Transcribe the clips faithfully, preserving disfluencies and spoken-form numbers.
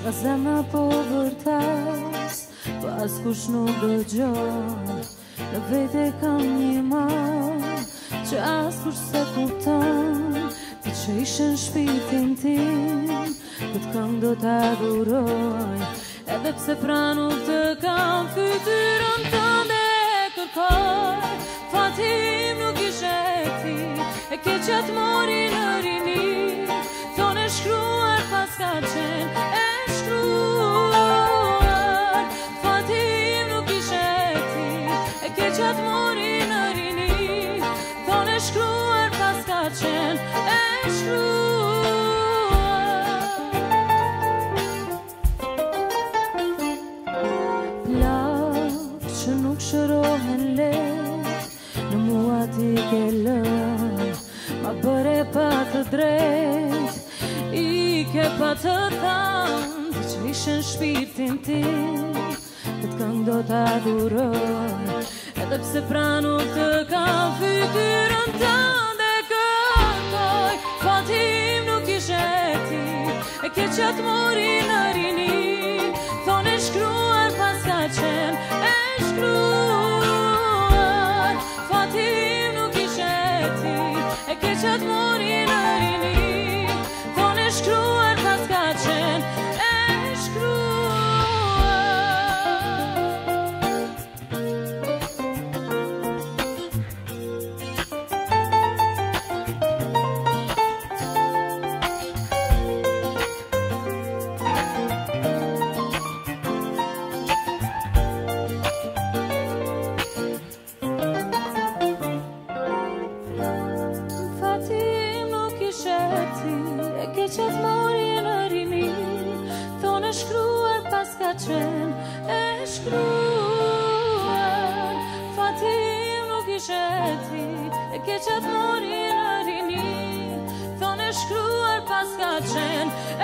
Nga zemra po vërtet, pas kush nuk dëgjon, në vete kam një mal, që as kush se kupton, ti që ishe në shpirtin tim, këtë këngë do t'adhuroj, edhe pse pra nuk të kam fytyrën tënde kërkoj, fatim nuk ishe ti, e ke qatë mori në rini, thonë e shkruar pas ka qenë, e shkruar, fatim nuk ishe ti, e ke qatë mori në rini, thonë e shkruar pas ka qenë, e shkruar. Plak që nuk shërohen let, në mua ti ke lën, ma bëre pa të drejt, i ke pa të thanë, ti që ishe në shpirtin tim, këtë këngë do t'adhuroj, edhe pse pra nuk të kam fytyrën tënde kërkoj, fatim nuk ishe ti, e ke qatë mori në rini, thonë e shkruar pas ka qenë, e shkruar, fatim nuk ishe ti, e ke qatë mori në rini, thonë e shkruar pas ka qenë, e qatë mori në rini, thonë e shkruar pas ka qenë, e shkruar, fatim nuk ishe ti, e ke qatë mori në rini, thonë e shkruar pas ka qenë, e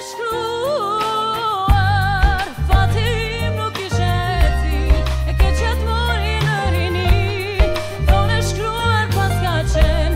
shkruar, fatim nuk ishe ti, e ke qatë mori në rini, thonë e shkruar pas ka qenë,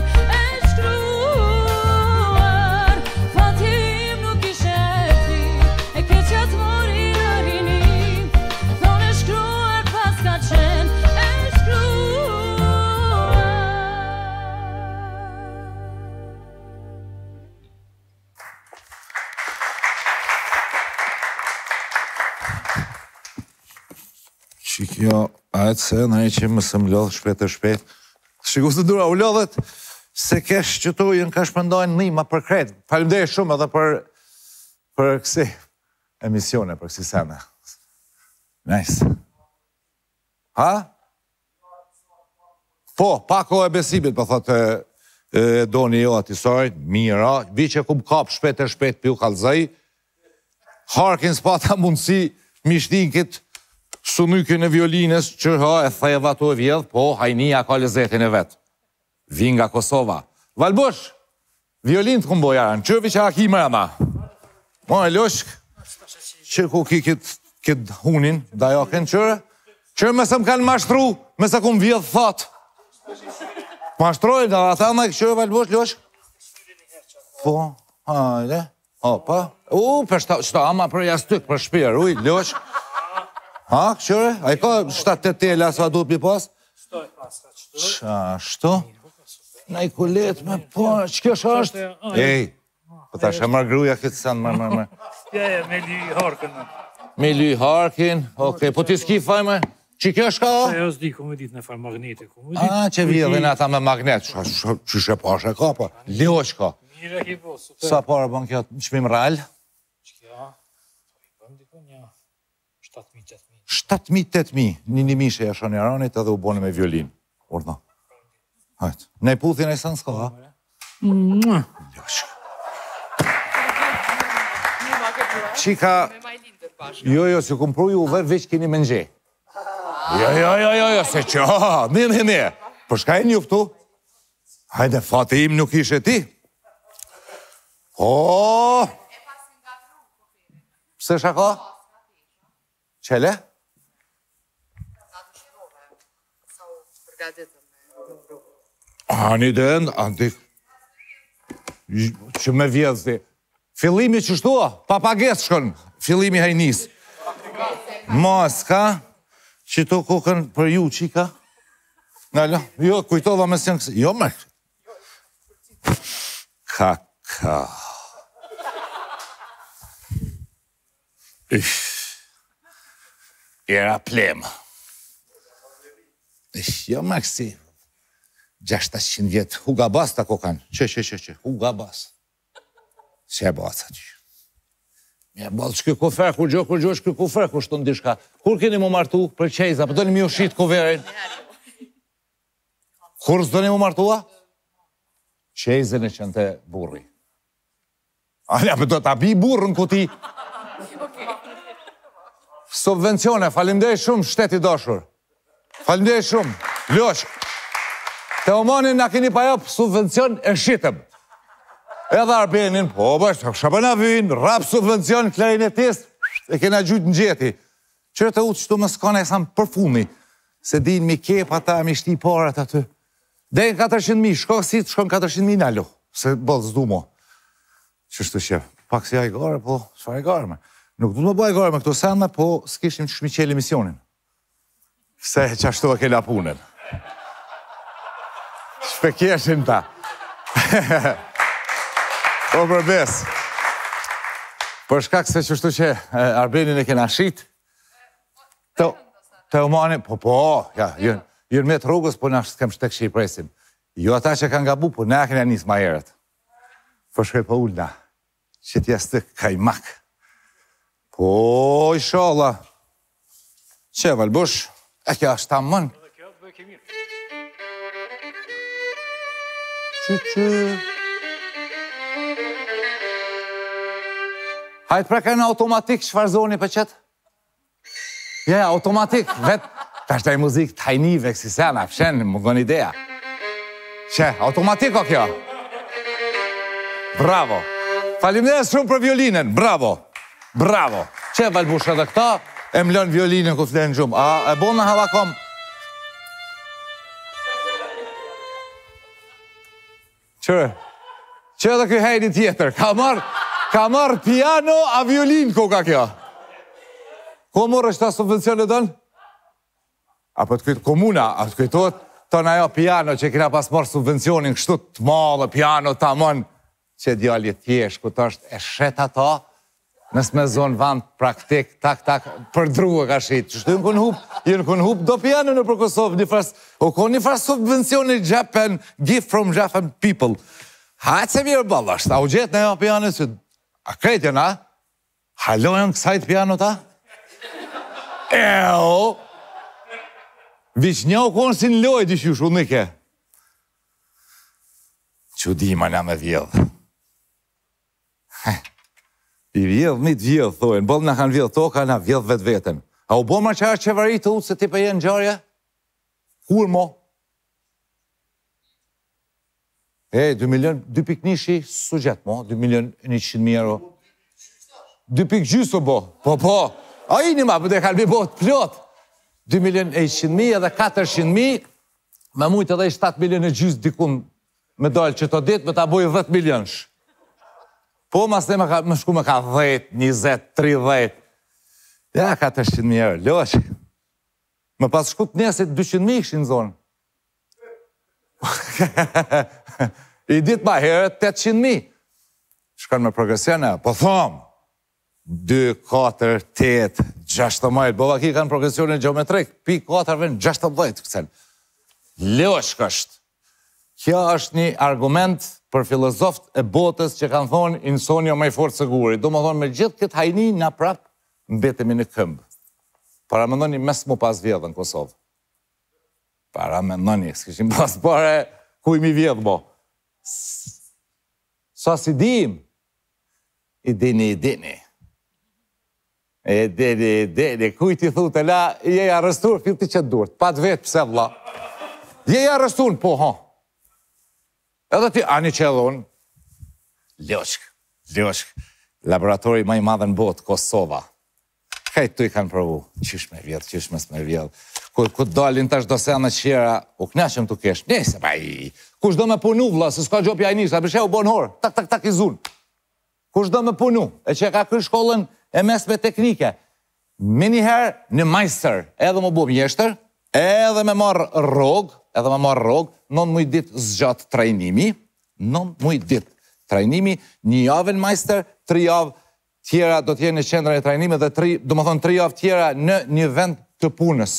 Jo, ajtë se në e që më së më lodhë shpet e shpet. Shiku së dura, u lodhët se kesh që tu jënë ka shpëndojnë një ma për kretë. Falimdej shumë edhe për për kësi emisione, për kësi sene. Nice. Ha? Po, pako e besimit, për thotë, do një jo atisojt, mira, vi që kum kap shpet e shpet për ju kalzaj, harkin s'pata mundësi mishtin këtë sunykën e violinës që ha e theva të e vjedh, po hajnia ka lezetin e vetë. Vin nga Kosova. Valbush, violinë të këmbo jarën, qëvi që aki mëra ma. Ma e loshk, që ku ki këtë hunin, da jo kënë qërë, qërë me se më kanë mashtru, me se ku më vjedh thatë. Mashtrojnë, da ata me këshërë, Valbush, loshk. Po, hajde, opa. U, për shta ama për jastyk, për shpirë, uj, loshk. Ha, këshore? A i ka shtatë të tela sa duhet mi pas? Shtoj pas, ka qëtoj. Qa, shto? Na i kulet me po, që kjo është? Ej, po ta shë marrë gruja këtë sanë, marrë, marrë, marrë. Ja, ja, me ly harkën. Me ly harkin, okej, po ti s'ki fajme, që kjo është ka? Se jo s'di, ku me ditë në farë magnetit. A, që vjedhin ata me magnet, që shë pashe ka, po, ljoq ka. Mire ki po, super. Sa parë bën kjo, qmim rral? Që kjo, po i bëm diko një shtatë mijë tetëqind mijë. shtatë mijë tetëqind mijë, një një mishe e shoni aranit edhe u bone me violin. Orda. Hajtë. Ne puthin e sanë s'ka, ha? Ljoq. Qika... Jo, jo, se kumpru ju dhe veç keni me nxej. Jo, jo, jo, jo, jo, se që, ne, ne, ne. Për shka e njuftu? Hajde, fati im nuk ishe ti. O! Pse shaka? Qele? A, një dënd, antik... Që me vjedhë, Fillimi që shtua, papages shkon, fillimi hajnis. Mos, ka? Që to kokën për ju, qika? Nalo, jo, kujtova me sënë kësi. Jo, mërë. Ka, ka. Ish. Era plem. Ish, jo, mërë kësi. gjashtëqind vjetë. Huga bas të kokan. Që, që, që, që. Huga bas. Se e basa që. Mje balë që kjo kofer, kur gjo, kur gjo, që kjo kofer, kur shtë në dishka. Kur keni mu martu për qejza, për do një mi u shqitë koverin? Kur s'do një mu martua? Qejzën e qënë të burri. Alja, për do të abi burrën kuti. Subvencione, falimdej shumë, shteti dashur. Falimdej shumë, losh. Te omanin na keni pa jopë subvencion e shqitëm. Edhe arbenin, po, bështë, shabëna vynë, rap subvencion, klarinetist, e kena gjujtë në gjeti. Qërë të utë qëtu më s'kane e sa më përfumi, se din mi kep ata, mi shti parat aty. Dejnë katërqind mijë, shko si të shkon katërqind mijë nalo, se bolë zdu mo. Qështu që, pak si a i gare, po, shfar i gare me. Nuk du të më bëj gare me këto sende, po s'kishim që shmi qeli misionin. Se qashtu e kella punën. Shpekjeshin ta. O përbes. Për shkak se qështu që arbenin e kena shit, të umani, po, po, ja, jërë me të rrugës, po në kem shtek që i presim. Jo ata që kanë gabu, po në kena njës ma herët. Për shkaj po ullna, që t'ja stë kajmak. Po, ishala. Që, Valbush, e kja është ta mënë. Që, që... Hajtë preka në automatik, qëfar zoni për qëtë? Ja, ja, automatik, vetë, ta është taj muzik tajnive, kësi sena, pëshenë, më gën idea. Që, automatik o kjo? Bravo. Faleminderit shumë për violinën, bravo. Bravo. Që, Valbush, edhe këta, e mlën violinën ku flenë gjumë. A, e bon në havakom? Qërë? Që edhe këj hejni tjetër, ka marrë, ka marrë piano a violinë ku ka kjo? Ko morë është ta subvencione dënë? A për të kujtë komuna, a të kujtojtë të në ajo piano që kina pas marrë subvencionin kështu të malë, piano të amon, që djali tjesh, ku të është e shet ato, nës me zonë vand praktik, tak, tak, për druë ka shqitë. Qështu jënë kënë hup, jënë kënë hup do piano në për Kosovë, një fras, o ko një fras subvencioni Japan, gift from Japan people. Hajtë se mirë bëllë është, a u gjetë në ajo piano, që, a krejtë jënë, a? Halojën kësajt piano ta? Eo! Vish një u konë si në lojt i shushu në ke. Që di ma nga me vjedhë. I vjedhë, mi të vjedhë, thojnë. Bëllë nga kanë vjedhë toka, nga vjedhë vetë vetën. A u bo ma që është qevarit të utë se ti për jenë gjarja? Kur mo? E, dy milion, dy pik nishi, su gjetë mo, dy milion një qind mijë euro. dy pik gjysë o bo, po, po. A i një ma, për dhe kalbi botë plot. dy milion e qind mijë edhe katërqind mijë, me mujtë edhe i shtatë milion e gjysë dikun me dalë që të ditë, me ta bojë dhjetë milionsh. Po, mas ne me shku me ka dhjetë, njëzet, tridhjetë. Ja, katërqind mijë euro, loq. Me pas shku të njesit dyqind mijë këshin zonë. I ditë ma herët, tetëqind mijë. Shkan me progresione, po thomë, dy, katër, tetë, gjashtë majtë. Bova ki kanë progresionin geometrik, pi katërve në gjashtë majtë këcen. Loshk është. Kjo është një argument për filozoft e botës që kanë thonë insonja me i fort siguri. Do më thonë me gjithë këtë hajni na prap mbetemi në këmbë. Para me ndoni mes mu pas vjedhë në Kosovë. Para me ndoni, s'kishim pas pare ku i mi vjedhë bo. Sa si dim, i dini, i dini. E dini, dini, kuj ti thu të la, je i arrestur, fil ti qëtë durët, pat vetë pëse vla. Je i arrestur, po, ha. Edhe ti, ani që edhe unë, Ljoshk, Ljoshk, laboratori ma i madhe në botë, Kosova. Kajtë tu i kanë provu, qysh me vjetë, qysh me s'me vjetë. Ku dalin tash do se në qjera, u knashëm të kesh, njëse pa i, kush do me punu vla, se s'ka gjopja i nishtë, a bëshe u bon horë, tak, tak, tak, i zunë. kush do me punu, e që ka kry shkollën e mesme teknike, me njëherë në majster, edhe më bu mjeshtër, edhe me marë rogë, edhe me marë rogë, nën muj dit zgjatë trajnimi, nën muj dit trajnimi, një javë në majster, tri javë tjera do t'jenë në qendra e trajnime dhe tri, do më thonë tri javë tjera në një vend të punës.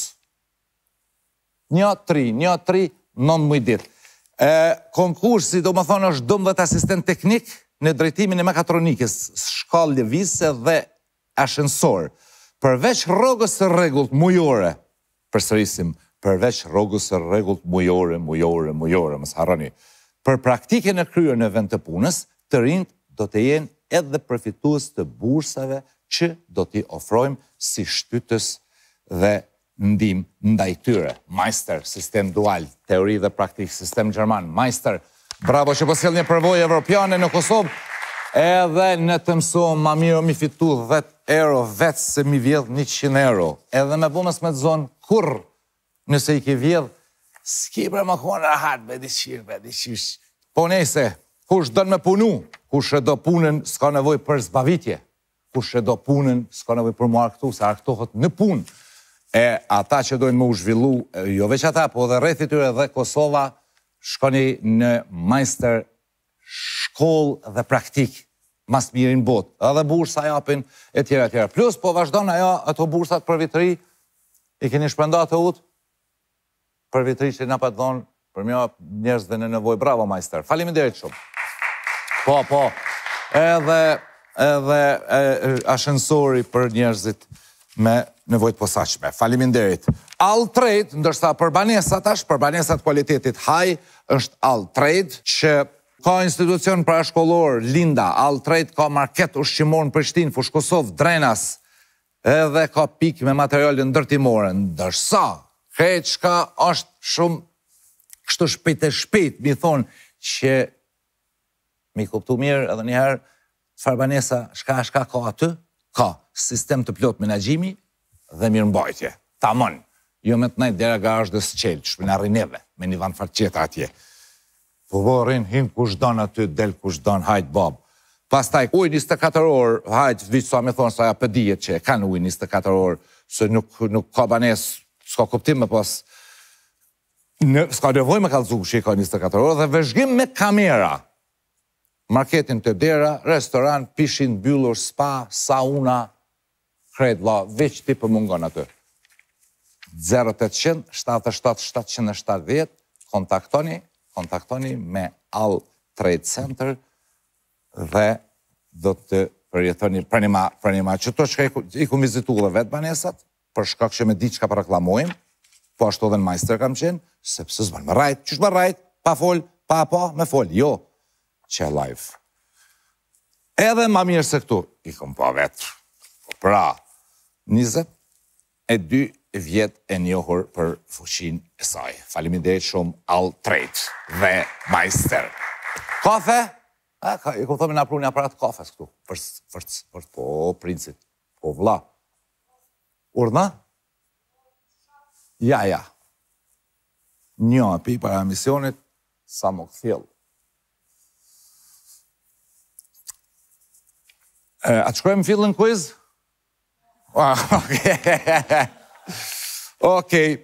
Një, tri, një, tri, nën muj dit. E, konkursi, do më thonë, është dëmbët asistent teknik në drejtimin e mekatronikës, shkallë lëvizse dhe ashensor. Përveç rrogës së rregullt mujore, përsërisim, përveç rrogës së rregullt mujore, mujore, mujore, mos harroni. Për praktikën e kryer në vend të punës, të rinjt do të jenë edhe përfitues të bursave që do t'i ofrojmë si shtytës dhe ndim ndaj tyre. Majster, sistem dual, teori dhe praktik, sistem gjerman. Majster, bravo që po sjell një përvojë evropiane në Kosovë, edhe në të mësojmë ma mirë mi fitu dhjetë euro vetë se mi vjedh njëqind euro. Edhe me bunës me të zonë kur nëse i ke vjedh, s'ki bre më konë rahat, be diqirë, be diqirë. Po nejse, kush do me punu, kush e do punën s'ka nevoj për zbavitje, kush e do punën s'ka nevoj për marrë këtu, se arktohet në punë. E ata që dojnë më u zhvillu, jo veç ata, po dhe rreth i tyre dhe Kosova, shkoni në majster shkollë dhe praktik, mas mirin botë, edhe bursa japin, e tjera, e tjera. Plus, po vazhdojnë ajo, ato bursat për vitëri, i keni shprendat të utë, për vitëri që nga pa të dhonë, për mjo njerëz dhe në nevoj, bravo majster, faleminderit shumë. Po, po, edhe, edhe e, ashensori për njerëzit me nevojt posaçme. Faleminderit. All Trade, ndërsa për banesat është, për banesat kualitetit haj, është All Trade, që ka institucion parashkollor, Linda, All Trade ka market ushqimor në Prishtinë, Fushë Kosovë, Drenas, edhe ka pik me materiale ndërtimore, ndërsa, krejt shka është shumë, kështu shpejt e shpejt, mi thonë që mi kuptu mirë edhe njëherë, çfarë banesa shka shka ka aty, ka sistem të plot menaxhimi dhe mirëmbajtje. Tamam. Jo me të nejtë dera garazh dhe s'qelë, që shpina rineve, me një vanë farqeta atje. Po bo rinë, hinë kush donë aty, del kush donë, hajtë babë. Pastaj, uj njëzet e katër orë, hajtë, vishë sa me thonë, sa ja pëdijet që e kanë uj njëzet e katër orë, se nuk, nuk ka banes, s'ka kuptim me pas, në, s'ka nevoj me kalëzu që i ka njëzet e katër orë, dhe vëzhgim me kamera. Marketin të dera, restoran, pishin, byllur, spa, sauna, kred, la, veç ti për mungon aty. zero ottanta shtatëdhjetë shtatëqind e shtatëdhjetë, kontaktoni, kontaktoni me All Trade Center dhe do të përjetoni pranima, pranima që to që i ku vizitu dhe vetë banesat, për shkak që me di që ka për reklamojmë, po ashtu dhe në majster kam qenë, sepse zbanë më rajt, qysh më rajt, pa fol, pa pa, me fol, jo, që e live. Edhe ma mirë se këtu, i kom pa vetë. Pra, njëzet e dy vjetë e njohur për fushin e saj. Faleminderit shumë All Trade dhe Majster. Kafe? A, ka, i kom thëmi nga pru një aparat kafes këtu. Fërc, fërc, fërc, po, princit. Po, vla. Urna? Ja, ja. Një api para misionit, sa më këthjellë. A të shkojmë fillën quiz? Okej. Okej.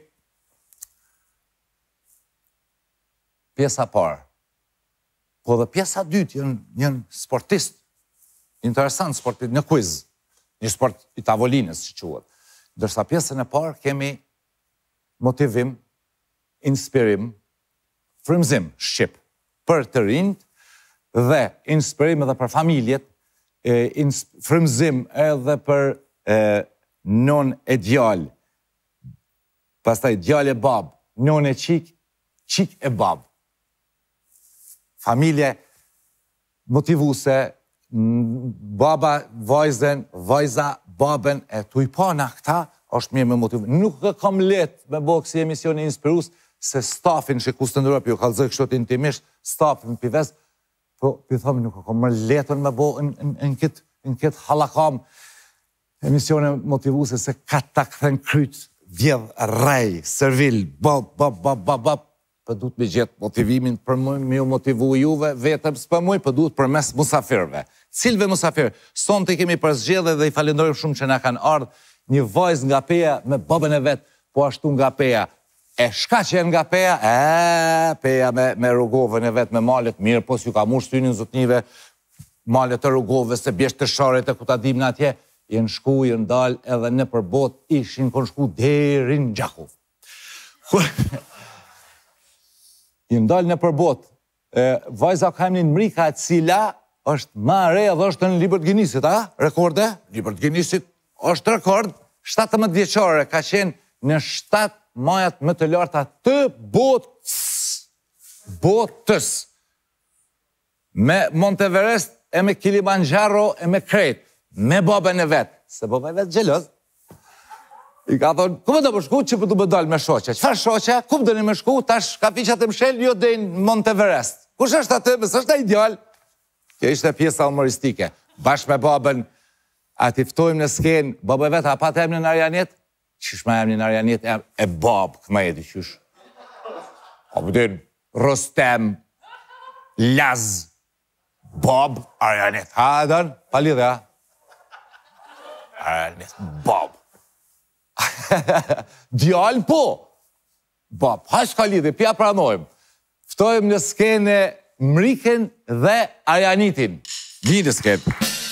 Pjesa parë. Po dhe pjesa dytë janë sportist. Interesant sportist, në quiz. Një sport i tavolinës, që quhet. Dërsa pjesën e parë kemi motivim, inspirim, frymëzim, shqip, për të rinjt dhe inspirim edhe për familjet, frymëzim edhe për non e djallë, pastaj djallë e babë, non e qik, qik e babë. Familje motivuse, baba, vajzen, vajza, babën, e tu i pa në këta, është mirë me motivu. Nuk e kam letë me bo kësi emisioni inspirus, se stafin që kusë të ndërë, për ju kalëzë kështot intimisht, stafin për vezë, po, për thëmë, nuk e kam më letën me bo në këtë halakam emisione motivuse, se ka ta këthen kryt, vjedh, rej, servil, bab, bab, bab, bab, bab, për duhet me gjithë motivimin për me u motivu juve, vetëm s'për muj, për duhet për mes musafirve. Cilve musafirë? Son të kemi përzgjedhe dhe i falendojmë shumë që na kanë ardhë një vajzë nga Peja me babën e vetë, po ashtu nga Peja. E shka që e nga Peja? E, Peja me, me rrugovën e vetë, me malet mirë, po s'ju ka mu shtynin zotnive, malet e rrugove, se bjesht të sharet e ku ta dim në atje, jenë shku, jenë dal, edhe në përbot, ishin kon shku deri në Gjakov. Jenë dal në përbot, vajza ka emnin Mrika, cila është ma re edhe është në libër të Ginisit, a? Rekorde? Libër të Ginisit është rekord, shtatëmbëdhjetë vjeçare, ka qenë në shtatë majat më të larta të botës. Botës. Me Monteverest, e me Kilimanjaro, e me Kret. Me babën e vetë. Se babën e vetë gjeloz. I ka thonë, ku më do më shku, që për du më dalë me shoqe? Qëfar shoqe? Ku më do një më shku, tash ka fiqat e mshel, jo dhe në Monteverest. Kush është atë, mësë është e ideal? Kjo ishte pjesa humoristike. Bashkë me babën, a ti ftojmë në skenë, babë e vetë, a pa të emnin Arjanit? Qysh ma emnin Arjanit, e babë, këma jeti qysh. A përdin, Rostem, Laz, babë, Arjanit. Ha, Adon, pa lidhe, ha? Arjanit, babë. Djallë po, babë, ha shka lidhe, pja pranojmë. Ftojmë në skene Mrikën dhe Arjanitin. Një në skenë.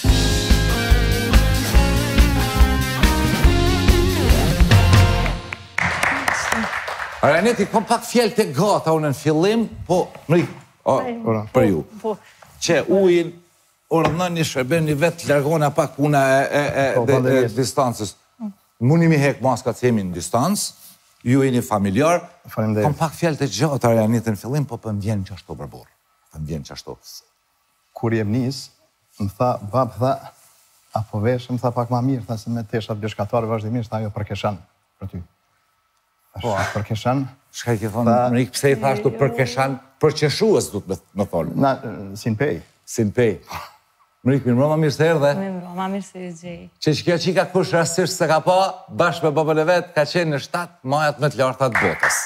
Arjaniti, kom pak fjell të gata unë në fillim, po, Mrikë, për ju. Që ujin, urdhënën një shërben një vetë, largona pak una e distancës. Muni mi hek maskat që jemi në distancë, ju e një familjar, kom pak fjell të gjatë Arjanitin në fillim, po për më vjenë që ashtu bërborë. Për më vjenë që ashtu. Kur jem njës, më tha, babë tha, apo vesh, më tha pak ma mirë, tha se me teshat bjeshkatarë vazhdimisht, ajo përkeshan për ty. Po, përkeshan. Shka i ke thonë, Mrikë, pse i thashtu përkeshan, përqeshuës du të më thonë. Na, sin pej. Sin pej. Mrikë, mirë mërë mirë se erdhe. Mirë mërë, ma mirë se i gjej. Që që kjo qika kush rastisht se ka pa, bashkë me babën e vetë, ka qenë në shtatë majat më të larta të botës.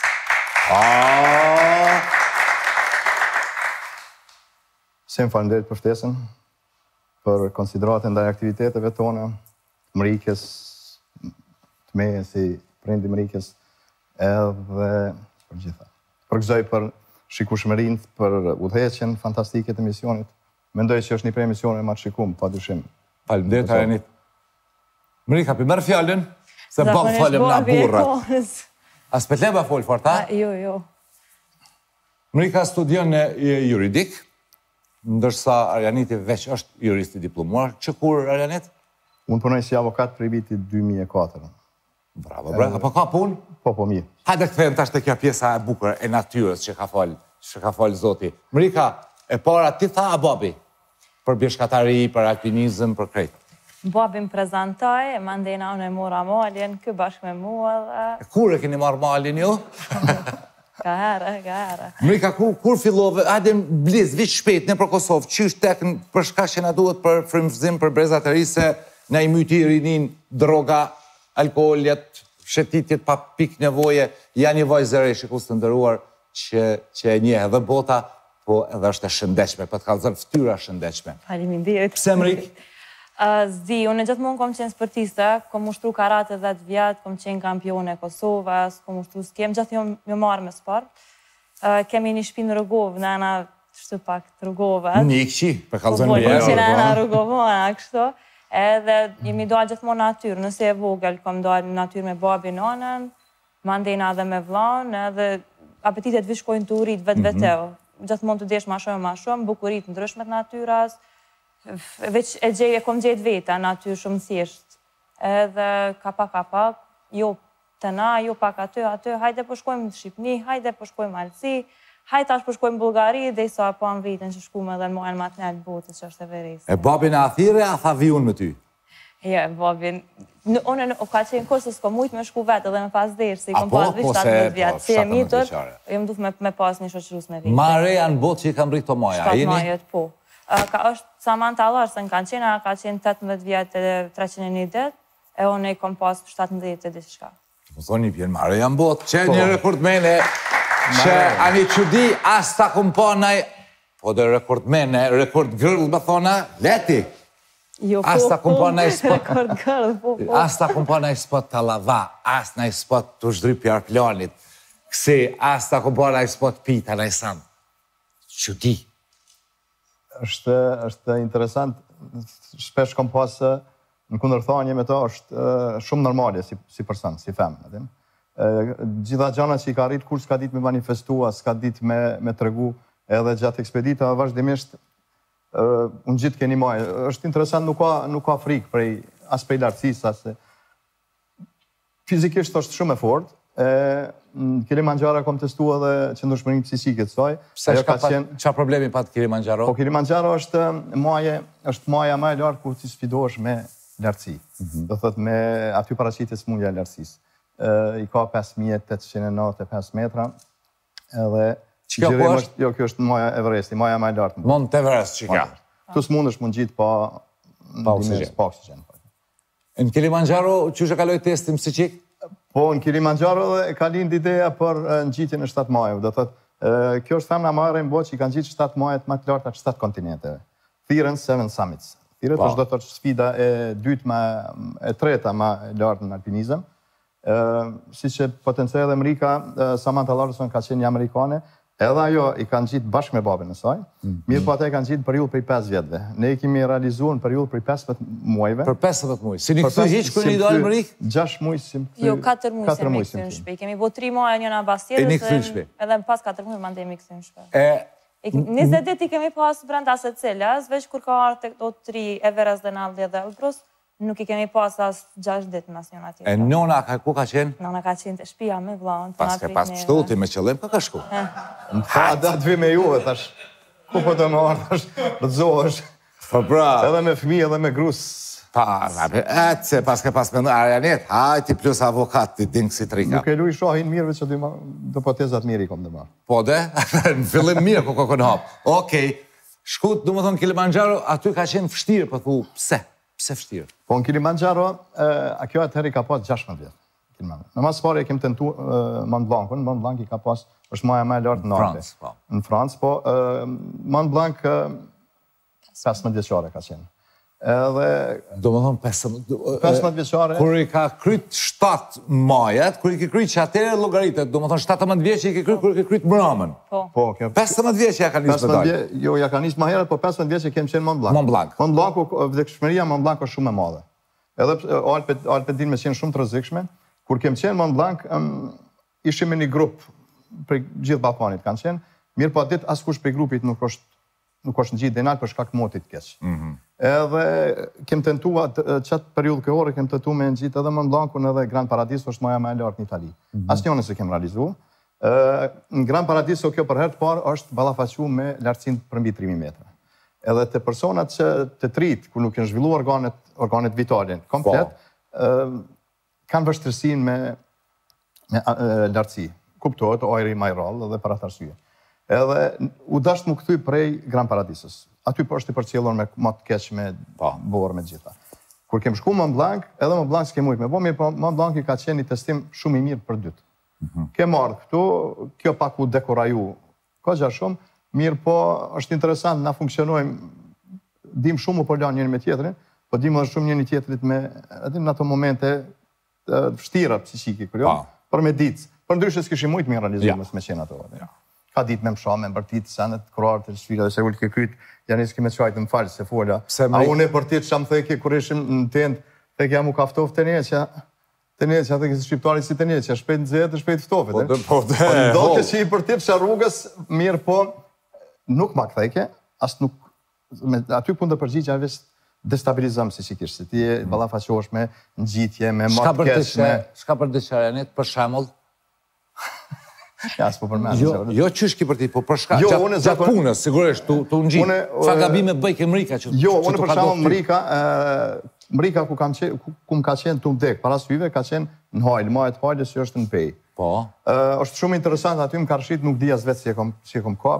Se më falenderit për ftesën, për konsideratën ndaj aktiviteteve tona, Mrikës, të meje si prendi Mrikës, edhe për gjitha. Përgëzoj për shikueshmërinë, për udhëheqjen fantastike të emisionit. Mendoj që është një prej emisioneve më të shikuar, padyshim. Faleminderit Arjanit. Mrika, pi merr fjalën, se bam falem na burrat. As pe leba fol fort, a? Jo, jo. Mrika studion në juridik, ndërsa Arjaniti veç është jurist i diplomuar. Që kur, Arjanit? Unë punoj si avokat për vitit dy mijë e katër. Bravo, bravo. Apo ka punë? Po, po, mirë. Hajde këthejmë tash të kja pjesa e bukur e natyrës që ka falë, që ka falë Zoti. Mrika, e para, ti tha a babi? Për bjeshkatari, për alpinizm, për krejt. Babi më prezentoj, e mandena unë e mora maljen, kë bashkë me mua dhe... Kur e keni marrë maljen ju? Ka herë, ka herë. Mrika, kur fillove, hajde bliz, vishë shpejt në për Kosovë, qysh tek për shka që na duhet për frymëzim, për brezat e rise, na i myti rinin, droga, alkoholjet, shetitjet pa pik nevoje, janë një vajzëre shikus të ndëruar që e një edhe bota, po edhe është e shëndechme, për të kalëzën ftyra shëndechme. Faleminderit. Pse Mrik? Zdi, unë gjithmonë kom qenë sportiste, kom ushtru karate dhjetë vjetë, kom qenë kampione Kosovës, kom ushtru s'kem, gjithë jo marrë me sport. Kemi një shpinë rëgovë, në ena shtu pak të rëgove. Një këqi, për kalëzën me bjerë. Po, që në ena rëgovona, kështu. Edhe jemi dojnë gjithmonë natyrë, nëse e vogël, kom dojnë natyrë me babi nonën, mandena edhe me vlanë, edhe apetitet vishkojnë të urit vetë veteo. Gjithmonë të desh ma shumë, ma shumë, bukurit ndryshme të natyras, veç e gjej e kom gjejt veta, natyrë shumë thjesht. Edhe ka pak, ka pak, jo të na, jo pak aty, aty, hajde po shkojmë në Shqipni, hajde po shkojmë Alësi, hajde tash po shkojmë Bullgari, dhe i sa po anë vitën që shkume edhe në mojnë matnel botës që është e verisë. E babin e athire, a tha vi unë me ty? Jo, babin, unë ka qenë kërë se s'ko mujtë me shku vetë edhe me pas derë, si kom pas vi po, shtatëmbëdhjetë vjetë, si e shtatëmbëdhjetë mitur, vjeçare. jem duhet me, me pas një shoqërus me vitë. Ma reja në botë që i kam rritë të moja, a jeni? shtatë majet, po. Ka është Samantha Larsen kanë qenë, ka qenë tetëmbëdhjetë vjetë e treqind e një ditë, e unë i kom pas shtatëmbëdhjetë e diçka. Më thoni, pjenë ma reja në botë, që një rekordmene, që ani që di, as ta kum pa naj, po dhe rekordmene, rekord girl, më thona, leti. Jo, As ta kum pa naj spot, rekord girl, po, po. as ta kum pa naj spot të lava, as naj spot të shdrypja planit, kësi, as ta kum pa naj spot pita, naj sam. Që di. është është interesant, shpesh kom pas në kundërthanje me to, është shumë normale si si person, si fem, atë. Gjitha gjanat që i ka rrit kur s'ka ditë me manifestua, s'ka ditë me me tregu, edhe gjatë ekspeditave vazhdimisht unë gjithë keni maj. Është interesant, nuk ka nuk ka frikë prej as prej lartësisë, as fizikisht është shumë e fortë. Në Kilimanjaro kom testu edhe qëndrueshmërinë psikike të saj. Pse ka qenë çfarë problemi pat Kilimanjaro? Po Kilimanjaro është maje, është maja më e lartë ku ti sfidohesh me lartësi. Do thotë me aty paraqitet smundja e lartësisë. I ka pesë mijë e tetëqind e nëntëdhjetë e pesë metra. Edhe Çka po është? Jo, kjo është maja Everesti, maja më e lartë. Mont Everest që ka. Tu s'mundesh mund gjithë pa Pa oksigjen. Pa oksigjen. Në Kilimanjaro, çu e kaloi testin psiqik? Po, në Kilimanjaro e ka lind ideja për ngjitjen e shtatë majeve. Do thotë, kjo është femna marrë në botë që i kanë gjitë shtatë majet më të larta të shtatë kontinenteve. Thiren Seven Summits. Thiren është do të thotë sfida e dytë më e treta më e lartë në alpinizëm. Siç e potencoi edhe Amerika, Samantha Larson ka qenë amerikane, edhe ajo i kanë gjitë bashkë me babën e saj. Mirë po ata e kanë gjitë periudhë prej pesë vjetëve. Ne i kemi realizuar në periudhë prej pesëmbëdhjetë muajve. Për pesëmbëdhjetë muaj. Si një këthy hiq kërë një dalë më rikë? gjashtë muaj si më këthy. Jo, katër muaj se mi këthy në shpe. Kemi bo tri muaj një në bas E një tjetës, këthy në shpe. edhe në pas katër muaj mandej mi këthy në shpe. E, njëzet ditë i kemi pas brenda se cilas, veç kur ka arë të këto tri Everest, Denali dhe Elbrus, nuk i kemi pas as gjashtë ditë në asë njëna tjetër. e nona ka ku ka qenë? Nona ka qenë të shpia me vlaun. Pas ke pas pështuti me qëllim, ka ka shku? Në fa, da të vi me juve, tash. Ku po të më arë, tash, rëzohesh. Po bra. Edhe me fëmijë, edhe me grus. Pa, e, se pas ke pas me në Arjanet, hajti plus avokat të dinë kësi trika. Nuk e lu i shohin mirëve që do potezat mirë i kom dhe marë. Po de, në fillim mirë ku kokon hapë. Okej, shkut, du më thonë Kilimanjaro, aty ka qenë fështirë, po thu, pse? Pse fështirë? Po në Kilimanjaro, a kjo atëheri ka pas gjashtë vjetë. Në mas pare e kem tentu Mont Blancun, Mont Blanc i ka pas, është maja më e lartë në Alpe. Në Francë, po Mont Blanc pesëmbëdhjetë vjeçare ka qenë. Edhe... Do më thonë pesëmbëdhjetë... pesëmbëdhjetë vjeçare... Kur i ka kryt shtatë majet, kur i ke kryt që atere logaritet, do më thonë shtatëmbëdhjetë vjeqe i ke kryt kur i ke kryt mramën. Po, kjo... pesëmbëdhjetë vjeqe ja ka njësë me dajë. Jo, ja ka njësë ma herët, po pesëmbëdhjetë vjeqe kem qenë Mont Blanc. Mont Blanc. Mont Blancu, vdekshmëria Mont Blanc është shumë e madhe. Edhe Alpet din me qenë shumë të rrezikshme. Kur kem qenë Mont Blanc, ishim me një grup për gjithë Ballkanit kanë qenë. Mirë po atë askush prej grupit nuk është nuk është në gjithë denal për shkak motit keq. Edhe kem tentuar çat periudhë kohore kem tentuar me ngjit edhe Mont Blancun edhe Grand Paradiso është maja më e lartë në Itali. Asnjërin se kem realizuar. Në Grand Paradiso kjo për herë të parë është ballafaquar me lartësinë për mbi tre mijë metra. Edhe të personat që të trit, ku nuk janë zhvilluar organet, organet vitale komplet, kanë vështirësinë me, me lartësi. Kuptohet, ajri më i rrallë dhe për atë arsye. Edhe u dasht më kthy prej Grand Paradisos. Aty po është i përcjellur me më të keq me borë me gjitha. Kur kem shku Mont Blanc, edhe Mont Blanc s'kem ujtë me bo, mirë po Mont Blanc i ka qenë një testim shumë i mirë për dytë. Kem ardhë këtu, kjo pak u dekoraju, ka gja shumë, mirë po është interesant, na funksionojmë, dim shumë u përlan njëri me tjetërin, po dim edhe shumë njëri tjetërit me, edhe në ato momente vështira psikike, kërjo, për me ditë. Për ndryshe s'kishim ujtë mirë realizuar me qenë ato. Ka ditë me msha, me mbërtit, senet, kurarë të shvira, dhe se ullë ke kryt, janë iski me qajtë më falë, se fola. A unë e përtit që më theke, kur ishim në tent, theke jam u kaftof të njeqja, të njeqja, theke si shqiptari si të njeqja, shpejt në zetë, shpejt ftofit. Po do të që i përtit që rrugës, mirë po, nuk ma këtheke, asë nuk, aty pun të përgjigja vesh destabilizëm si që kishë, se ti e ballafaqohesh me ngjitje, me matkesh, me... Shka për të qerenit, për shemull? Ja, s'po përmendë. Jo, jo qysh ki për ti, po për shka, gjatë punës, sigurisht, të ngjit. Fa gabime bëj ke Mrika që të ka do të ty? Jo, unë për shkakun Mrika, Mrika ku më ka qenë të mdek, para syve ka qenë në hajlë, majët hajlë që është në pej. Po. është shumë interesant, aty më ka rëshit, nuk dija vetë si e kom ka,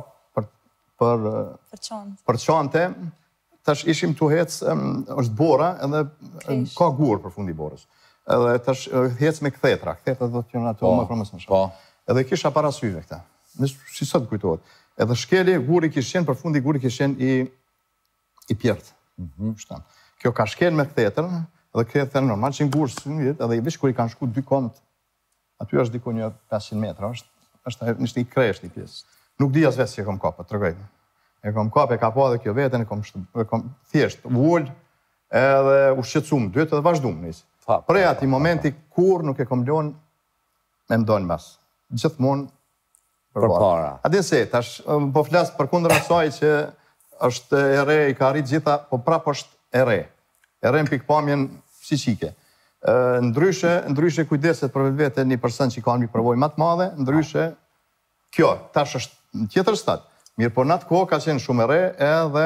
për qante, tash ishim të hecë, është bora, edhe ka gurë për fundi borës. Edhe tash hecë me këthetra, këthetra do të qenë ato më përmës më shumë. Edhe kisha para syve këta. në si sot kujtohet. Edhe shkeli, guri kishë qenë, për fundi guri kishë qenë i, i pjertë. Mm-hmm. Kjo ka shkel me këthetër, edhe këthetër normal që në gurë së një vjetë, edhe i vish kur i kanë shku dy komët, aty është diku një pesëqind metra, është, është, është i kresht i pjesë. Nuk di as vetë si e kom kapë, të rëgajtë. E kom kapë, e ka pa dhe kjo vetën, e kom, e kom thjesht, vull, edhe u shqetësum, dytë edhe vazhdum nisë. Prej ati momenti kur nuk e kom lënë me mdojnë mas. Gjithmonë për para. A din se, tash, po flasë për kundër asaj që është e re, i ka rritë gjitha, po prap është e re. E re në pikpamjen si qike. Ndryshe, ndryshe kujdeset për vete një person që ka një përvoj matë madhe, ndryshe kjo, tash është në tjetër stad. Mirë, por në atë kohë ka qenë shumë e re, edhe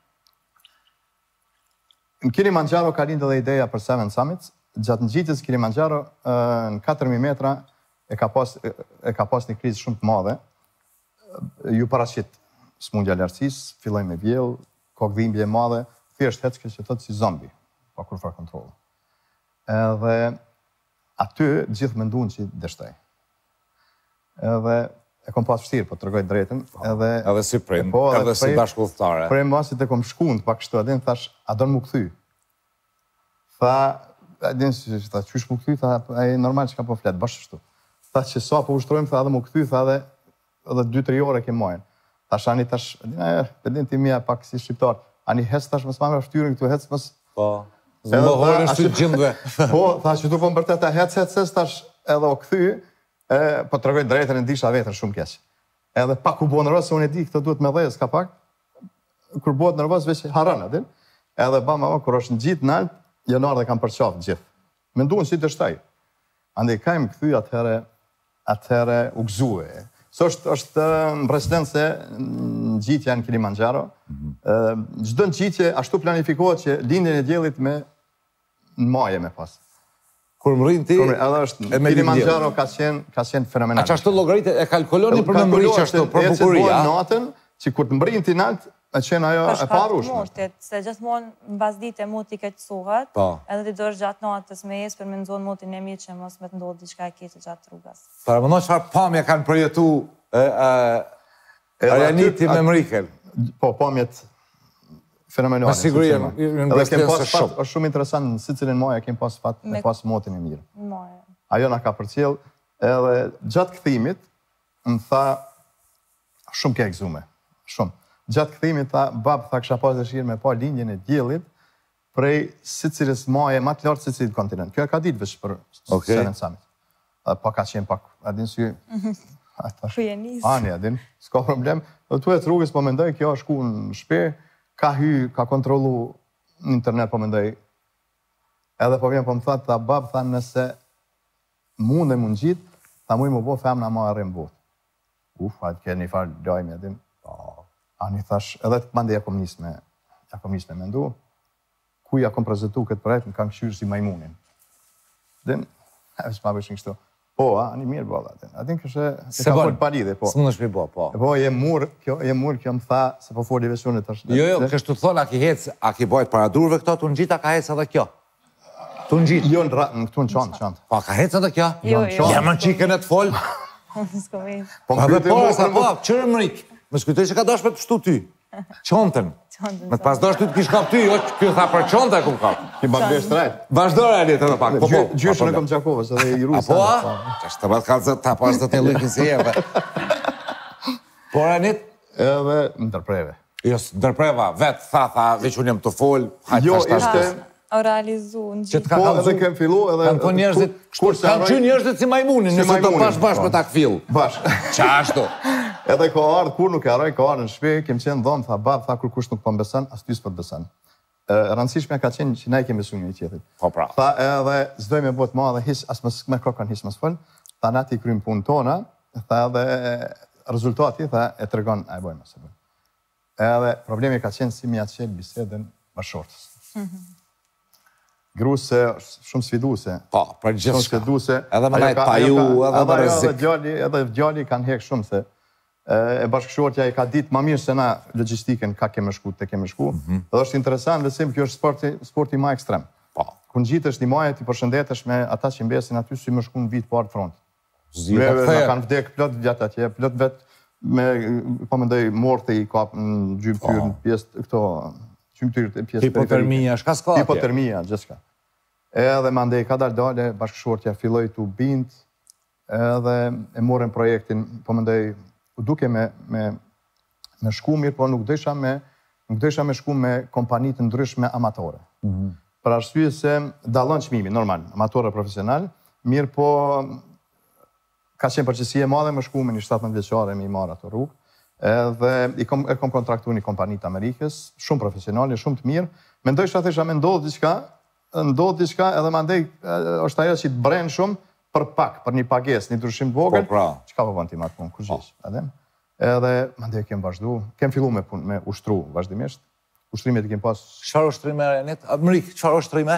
në Kilimanjaro ka lindë edhe ideja për Seven Summits. Gjatë në gjitës Kilimanjaro, në katër mijë metra, e ka pas, e ka pas një krizë shumë të madhe. Ju paraqit smundja lartësisë, filloj me vjell, kokëdhimbje e madhe, thjesht hecke që thotë si zombi, pa kur farë kontrolë. Edhe aty gjithë menduan që deshtej. Edhe e kom pas vështirë, po të rëgoj drejtën. Edhe, edhe si prind, po, edhe si bashkëudhëtare. Prej masit e kom shkund pak kështu, adin thash, a do në mu këthy? Tha, adin që tha, qysh mu këthy, tha, e normal që ka po fletë, bashkë shtu. Tha që sa po ushtrojmë, tha edhe mu këthy, tha edhe, edhe dy tre ore ke mojnë. Thash, ani tash, adin, e, pedin ti mija pak si shqiptar, ani hes tash mësë mamë raftyrin këtu, hes mësë... Po, zë më horën shtu të gjindve. Po, tha që tu po më bërtet, hec, hec, hec, tash edhe o këthy, po të rëgoj drejtën e ndisha vetër shumë keq. Edhe pak ku bo nërvës, se unë e di, këtë duhet me dhejës ka pak, kur bohet nërvës, veç haran, adin. Edhe ba ma, kur është në gjitë nalt, janar dhe kam përqafë gjithë. Me nduën si të shtaj. Ande i kajmë këthy atëhere, atëhere u gzue. Së është, është në presidencë në gjitja në Kilimanjaro. Gjdo në gjitje, ashtu planifikohet që lindjen e djelit me në maje me pasë. Kur më rrinë ti, edhe është, Kilimanjaro ka qenë fenomenal. A që ashtu logaritë e kalkuloni për me mëri që ashtu për bukuria? E që natën, që kur të më rrinë ti nalt, e qenë ajo e parushme. Për shkatë moshtit, se gjithmonë në bas dite muti ke qësuhat, edhe ti dorë gjatë natës me jesë për me nëzonë mutin e mi që mos me të ndodhë diçka e keqe gjatë rrugës. Para më në qëfar pamje kanë përjetu Arjaniti me Mrikel? Po, pamjet fenomenale. Me siguria, në mbështetës shumë. është shumë interesant, në si cilin maja kemë pas fat me pas motin e mirë. Maja. Ajo nga ka përcjell, edhe gjatë këthimit, më tha, shumë ke egzume, shumë. Gjatë këthimit, tha, babë, tha, kësha pas dëshirë me pa linjën e djelit, prej si cilës maje, ma të lartë si cilit kontinent. Kjo e ka ditë vësh për Seven Summit. Pa ka qenë pak, adin si... Kujenis. Ani, adin, s'ka problem. Dhe tu e të rrugës, po mendoj, kjo është ku në shpe, ka hy, ka kontrolu në internet, po mendoj. Edhe po vjen, po më thatë, ta babë, tha, nëse mund e mund gjitë, ta mu i më bo femna ma e rrimë botë. Uf, hajtë kërë një farë dojmë, edhim. Ani thash, edhe të mande ja kom njës me, ja kom njës me mendu, ku ja kom prezentu këtë projekt, më kam këshyrë si majmunin. Din, e vësh ma bëshin kështu. Po, a, ani mirë bo, atin. Atin kështë, e ka folë palide, po. Së më nëshmi bo, po. Po, je murë, kjo, je murë, kjo më tha, se po foli vesunit është. Jo, jo, kështu të thonë, a ki hecë, a ki bojt para durve këto, të në gjitë, a ka hecë edhe kjo? Të në gjitë? Jo, në këtu në qantë, qantë. Pa, ka hecë edhe kjo? Jo, jo. Jam në qikën e të folë? S'ko vejtë. Po, Pa dhe po, sa po, qërë më rikë. Më s'kujtoj që ka dash me të shtu ty. Qontën. Me të pas dash ty të kish kap ty, jo që kjo tha për qontë e kum kap. Ki ma bësh trajt. Vazhdore e litë edhe pak, po po. Gjyshën e kom Gjakovës edhe i rusë. A po, a? Qështë të batë kalëzët, ta pas të të lëkin si jeve. Por e njët? Edhe ndërpreve. Jo, ndërpreva, vetë, tha, tha, veç unë jem të folë, hajtë Jo, ta shtash. ishte... O realizu në Që gjithë. të ka Po, kalëzu. edhe kem fillu, edhe... Kanë po njerëzit, kanë që njerëzit si majmunin, nëse të pash bashkë me ta këfill. Bashkë. Qa ashtu? Edhe ka ardhë, kur nuk e arroj, ka ardhë në shpe, kem qenë dhomë, tha, babë, tha, kur kush nuk po më besan, as ty s'po të besan. Rëndësishme ka qenë që na i kemi besu një i tjetrit. Po pra. Tha, edhe zdoj me botë ma dhe his, as me kokën his më s'fol, tha, na ti krymë punë tona, tha, edhe rezultati, tha, e të regon, a e bojmë, se bojmë. Edhe problemi ka qenë si mi atë qelë bisedën bashortës. Gruse, shumë sfiduse. Po, për gjithë Shumë shka. sfiduse. Edhe më najtë paju, edhe më rëzik. Edhe djali kanë hekë shumë se e bashkëshortja i ka ditë ma mirë se na logistikën ka keme shku, te keme shku. Edhe është interesant, vesim, kjo është sporti, sporti ma ekstrem. Po. Kun gjitësh një maje, ti përshëndetesh me ata që mbesin aty si më shku në vitë partë front. Zita Na këtheja. kanë vdek plot vjetë atje, plot vetë me, po mendoj morti i kap në gjymtyr, në pjesë këto, gjymtyr të pjesë Hipotermia, shka s'ka atje? Hipotermia, gjithçka. Edhe mandej ka dal dale, bashkëshortja filloi t'u bind, edhe e morën projektin, po mendoj, u duke me, me, me shku mirë, po nuk desha me, nuk desha me shku me kompani të ndryshme amatore. Mhm. Për arsye se dallon çmimi, normal, amatore profesional, mirë po ka qenë përgjësi e madhe më shku me një shtatëdhjetë vjeçare me i marrë ato rrugë, edhe i kom, e kom kontraktu një kompani të Amerikës, shumë profesionale, shumë të mirë. Mendoj që atësha me ndodhë diçka, ndodhë diçka edhe mandej është ajo që të brenë shumë për pak, për një pagesë, një ndryshim të vogël. Po, pra. Çka po bën ti më atë punë, kush jesh? Edhe edhe mandej kem vazhdu, kem fillu me punë, me ushtru vazhdimisht. Ushtrimet i kem pas. Çfarë ushtrime Renit? Mrik, çfarë ushtrime?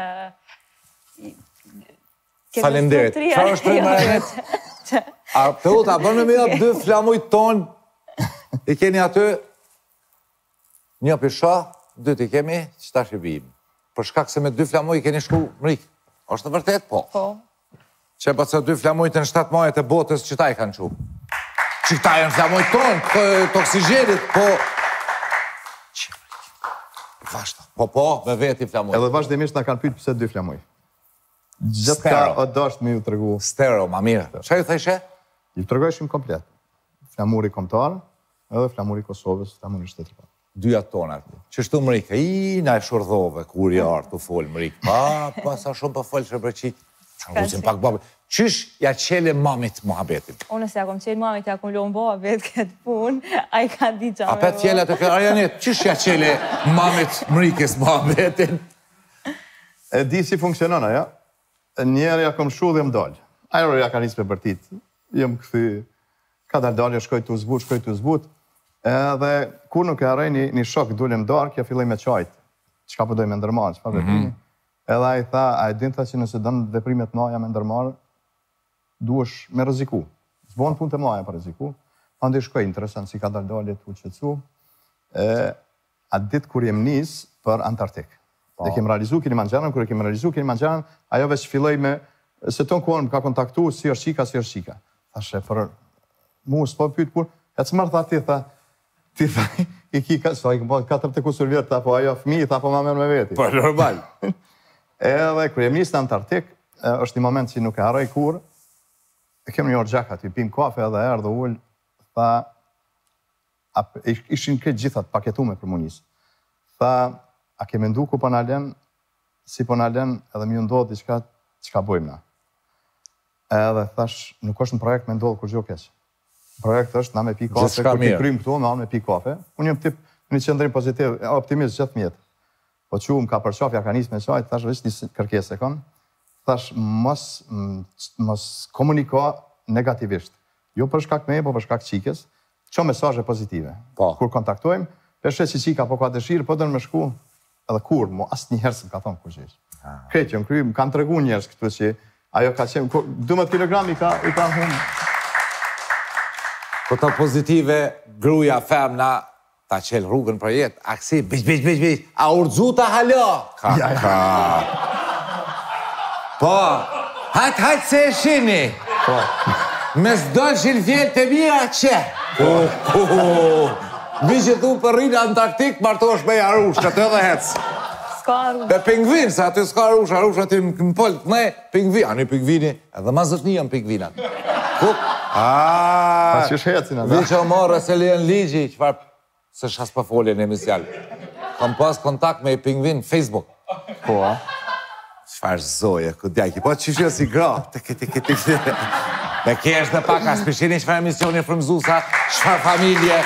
Faleminderit. Çfarë ushtrime Renit? A të u ta bën me mia dy flamujt ton, i keni aty, një pisha, dy t'i kemi, që tash i vim. Për shkak se me dy flamuj i keni shku, Mrik, është të vërtet, po? Po. Që pa të dy flamujt në shtatë majet e botës, që ta i kanë qu? Që ta i në flamujt ton, të oksigenit, po... Vashta, po po, me veti flamujt. Edhe vazhdimisht na kanë pyet pse dy flamuj. Gjithë ka o dasht me ju të regu. Stero, ma mire. Qa ju thejshe? Ju të regojshim komplet. Flamuri kombëtar, edhe flamuri Kosovës, flamuri shtetëror. Dyja tonat. Qështu Mrika, i na e shurdhove, kur i artë të folë Mrika. Pa, pa, sa shumë pa folë që breqit. Që pak babë. Qysh ja qele mamit muhabetin? Unë se ja kom qelë mamit, ja kom lonë babet këtë punë, a i ka di qa me A pet fjela të kërë, Arjanit, qysh ja qele mamit Mrikës muhabetin? E di si funksionon ajo. Njerë ja kom shu dhe më dalë. Ajo ja ka nisë me bërtit. Jem këthi, ka dal dalë, shkoj të uzbut, shkoj të uzbut. Edhe kur nuk e arrej një, një shok dule më darë, kja filloj me qajtë. Qka përdoj me ndërmarë, qka veprimi. Mm -hmm. Edhe a i tha, a i din tha që nëse dënë veprimet maja me ndërmarë, duesh me rëziku. Zbonë punë të maja për rëziku. Andi shkoj, interesant, si ka dal dalë të u qëtësu. A ditë kur jem nisë për Antarktik. Dhe kem realizu Kilimanxharon, kur e kem realizu Kilimanxharon, ajo veç filloj me, se ton kuon më ka kontaktu, si është qika, si është qika. Thashe, për mu, s'po pyt kur, e të mërë tha ti, tha, ti tha, i kika, sa i këmë katër të kusur vjetë, tha, po ajo fëmi, tha, po ma merë me veti. Po, normal. Edhe, kur jem nisë në Antarktik, është një moment që nuk e haroj kur, e kem një orë gjaka, ti pim kafe edhe erë dhe ullë, tha, ishin këtë gjithat paketume për mu nisë. Tha, a ke mendu ku po n'alen, si po n'alen, edhe mi ndodhë diçka, çka bojmë na. Edhe thash, nuk është në projekt me ndodhë kur gjo keq. Projekt është na me pi kafe, kur ti krymë këtu, me anë me pi kafe. Unë jem tip një qëndrim pozitiv, optimist gjithë mjetë. Po që më ka përqafja, ka nisë me qaj, thash, vështë një kërkese kam. Thash, mos, mos komunika negativisht. Jo për shkak me, po për shkak qikës, që mesazhe pozitive. Po. Kur kontaktojmë, peshe që qika po ka dëshirë, po dërë me shku, edhe kur, mo asë një herë se më ka thonë kur qesh. Kretë, jënë kry, më kanë të regu njerës këtu që ajo ka qenë, dymbëdhjetë kilogram i ka, i ka humë. Po të pozitive, gruja, femna, ta qelë rrugën për jetë, aksi, bish, bish, bish, bish, a urdzu ta halo? Ka, Ja, ja. ka. Po, hajtë, hajtë se e shini. Po. Me s'dojnë shilë fjellë të mija, që? Oh, oh, oh. Vi që tu për rinë Antarktik, martosh me Arush, që të edhe hecë. Ska Arush. Pe pingvin, se aty s'ka Arush, Arush aty më pëllë, ne, pingvin, a një pingvini, edhe ma zëtni jam pingvinat. Kuk? Aaaa... Pa që shhecin, Vi që o morë se lijen ligji, qëfar se shas për folje në emisial. Kam pas kontakt me i pingvin Facebook. Po, a? Qëfar zoje, ku djaki, po që shjo si gra, të këti, këti, këti. Me kesh dhe pak, as pëshini qëfar emisioni frëmzusa, qëfar familje.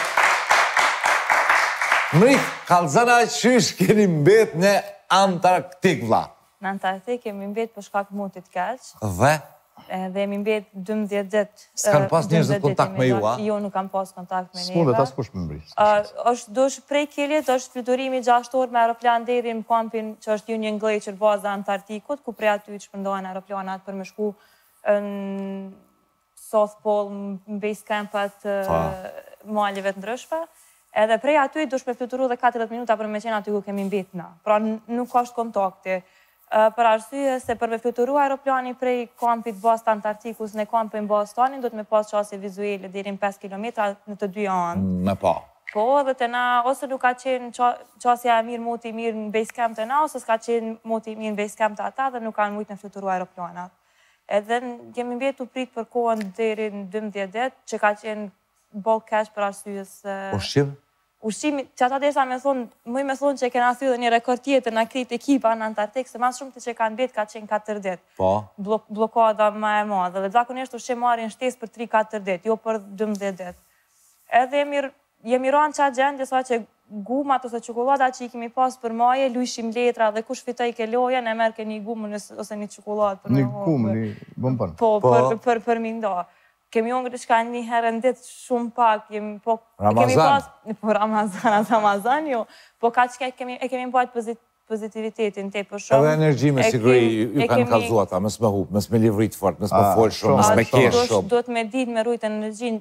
Mrik, kalzana qysh keni mbet në Antarktik, vla? Në Antarktik kemi mbet për shkak mutit keq. Dhe? Dhe jemi mbet dymbëdhjetë ditë. S'kan pas njerëzit kontakt me ju, a? Jo, nuk kam pas kontakt me neve. S'mundet as kush më mbri. është dosh prej Kilit, është fluturimi gjashtë orë me aeroplan deri në kampin që është Union Glacier, baza Antarktikut, ku prej aty që shpërndohen aeroplanat për me shku në South Pole, në base campat maljeve të ndryshme. Edhe prej aty dush me fluturu dhe katërdhjetë minuta për me qenë aty ku kemi mbet na. Pra nuk është kontakti. Për arsye se për me fluturu aeroplani prej kampit Bast Antarktikus në kampin Bastanin, do të me pas qasje vizuele deri në pesë kilometra në të dy anë. Me pa. Po, dhe të na, ose nuk ka qenë qasja e mirë, moti i mirë në base camp të na, ose s'ka qenë moti i mirë në base camp të ata dhe nuk kanë mujtë në fluturu aeroplanat. Edhe jemi mbetu prit për kohën deri në dymbëdhjetë det, që ka qenë bulk cash për arsyes... Ushqim? Ushqimi, që ata derisa me thonë, mëj me thonë që kena thyë dhe një rekord tjetër në krit ekipa në Antarktik, se mas shumë të që kanë bet ka qenë katër det. Po. Blokada ma e madhe, dhe zakonisht ushqim marrin shtesë për tri katër det, jo për dymbëdhjetë det. Edhe jemi ranë qa gjendje, sa që gumat ose qokolada që i kemi pas për maje, lujshim letra dhe kush fitoj ke loja, ne merke një gumë ose një qokolad. Një gumë, një bëmpën. Po, për minda. Kemi ongër shka një herë në ditë shumë pak, jemi po... Ramazan? Po, Ramazan, as Ramazan, jo. Po, ka që e kemi bajt pozitivitetin te për shumë. Edhe energji me siguri ju kanë kalzuat, mes me hup, mes me livrit fort, mes me folë shumë, mes me kesh shumë. Do të me dit me rujtë energjin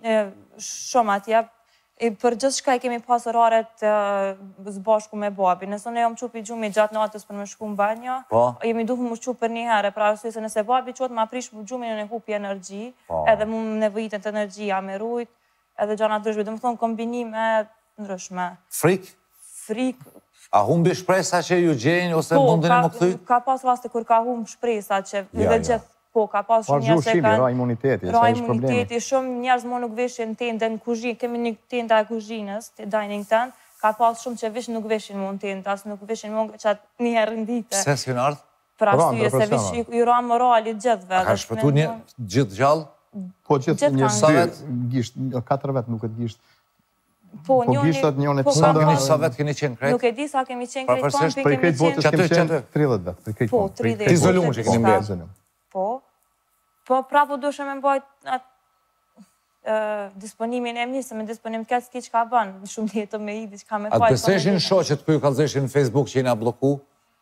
shumë atje. Për gjithë shka i kemi pas oraret zbashku me babi. Nëse ne jam qupi gjumi gjatë natës për me shku në banjo, jemi duhu më shku për një herë, pra arsye se nëse babi qëtë ma prish gjumin në hupi energji, edhe mu më nevojitën të energjia me rujt, edhe gjana ndryshme, dhe më thonë kombinime ndryshme. Frik? Frik. A humbi shpresa që ju gjenjë, ose mundin e më këthy? Po, ka pas raste kur ka humb shpresa që dhe gjithë. Po, ka pas shumë njerëz që kanë... Ra imuniteti, ra imuniteti, shumë njerëz më nuk veshin tende në kuzhinë, kemi një tenda e kuzhinës, të dining tent, ka pas shumë që veshin nuk veshin më në tenda, asë nuk veshin më që atë një herë në dite. Pse si në ardhë? Për arsye se vish i ra moralit gjithve. A ka shpëtu një gjithë gjallë? Po, gjithë një gisht, katër vetë nuk e gisht. Po, gishtat njën e të sëndë. Sa sa vetë keni qenë krejt? Nuk e di sa kemi qenë krejt kampi, kemi qenë... Për krejt qenë tridhjetë vetë, për krejt Po, tridhjetë. Izolumë që keni mbjezë. Po. Po, prapo dushme me mbajt disponimin e mirë, se me disponim këtë s'ki që ka banë, shumë jetë me i, që ka me fajtë. A të beseshin shoqet ku ju kalzeshin në Facebook që jena bloku?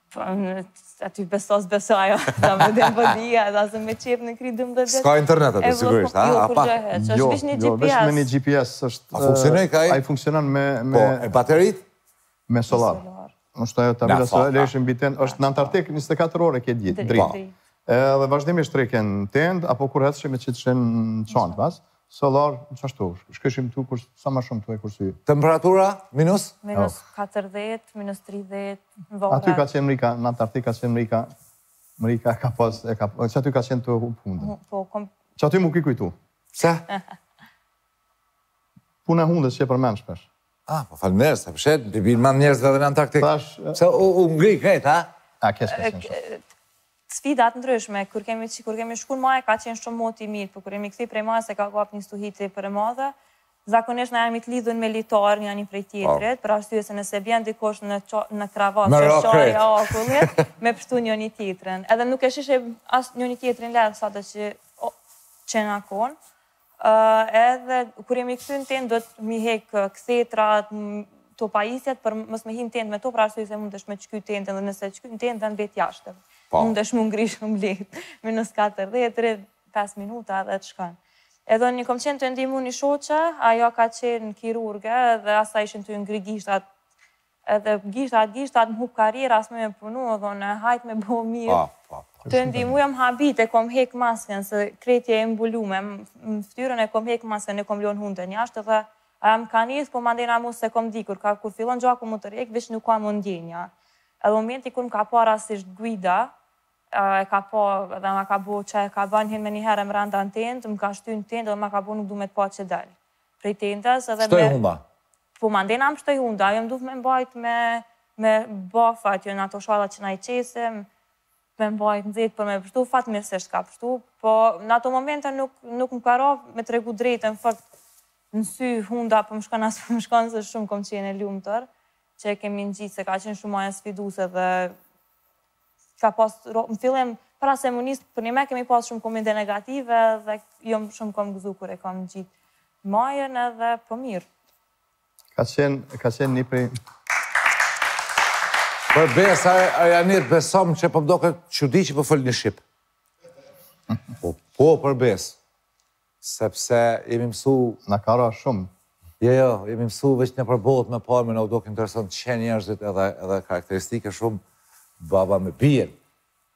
Aty besos besoja, da me dhe bëdia, da se me qep në kri dëmë dhe dhe... Ska internet atë, sigurisht, a? Jo, kur gjëhet, që është vish një G P S. Jo, vish me një G P S, është... A funksionoj ka i? A i funksionon me... Po, e baterit? Me solar. Nështë ajo tabela solar, leshën biten, është në Antarktik njëzet e katër ore këtë ditë, dritë. Dhe vazhdimisht treken tend, apo kur hecë që me që të shenë në qantë pas, solar, që ashtu, shkëshim tu, sa ma shumë tu e kursi. Temperatura, minus? Minus katërdhjetë, minus tridhjetë, në vore. Aty ka qenë Mrika, në Antarktik ka qenë Mrika, Mrika ka pas, që aty ka qenë të hundë. Që aty mu ki kujtu. Pse? Puna hundës që e përmen shpesh. Ah, po falë njerës, të pëshet, të binë manë njerës dhe në Antarktik. Se u ngri krejt, ha? A, kes ka qenë shumë. Sfidat ndryshme, kur kemi shku në maje ka qenë shumë moti mirë, për kur kemi këthi prej maje se ka gap një stuhiti për e madhe, zakonisht na jemi të lidhun me litar një një prej tjetrit, për arsye se nëse bjen dikosh në kravat, se qarja akullit, me pështu një një tjetrin. Edhe nuk e shishe as një një tjetrin ledhë, sa të që qenë akon. Edhe kur jemi këthy në tend, do të mi hek këthetrat, të pajisjet, për mës me hin tend me to, për arsye se mund është me qky tendin, dhe nëse qky në tend, dhe në vet jashtë. Mund është më ngri shumë letë, minus katërdhjetë, pesë minuta dhe të shkanë. Edhe një kom qenë të ndimu një shoqe, ajo ka qenë kirurge dhe asa ishin të ngri gishtat. Edhe gishtat, gishtat në hup karriera, as me me punu, edhe në hajt me bo mirë. Të ndimu jam habit, e kom hek masken, se kretje e mbulume, më ftyrën e kom hek masken, e kom lion hundën jashtë, dhe më ka njës, po mandena mu se kom dikur, kur fillon gjaku mu të rek, vish nuk ka më ndjenja. Edhe momenti kur më ka pa rasisht guida, e ka po, edhe ma ka bo që e ka ban hin me një herë më randa në tend, më ka shty në tend, edhe ma ka bo nuk du me të pa që del. Prej tendës, edhe me... Shtoj humba? Po, mandena më shtoj hunda, ajo më du me mbajt me bafat, jo në ato shala që na i qesim, me mbajt në zetë për me pështu, fatë mirësisht ka pështu, po në ato momente nuk më ka rafë me tregu drejtën, fakt në sy hunda, për më shkan asë për më shkan, se shumë kom qenë e lumëtër, që e kemi në gjitë, se ka qenë shumë maja sfiduse dhe ka pas, më fillim, para se më nisë, për një me kemi pas shumë komente negative dhe jom shumë kom gëzu kur e kam në gjitë majën edhe për mirë. Ka qenë një prej... Për besa, Arjanit, besom që për mdoke që di që për fëllë një shqip. Po, për besë. Sepse jemi mësu... Në kara shumë. Jo, jo, jemi mësu veç një përbot me parme në udok interesant që njerëzit edhe karakteristike shumë baba me bijen.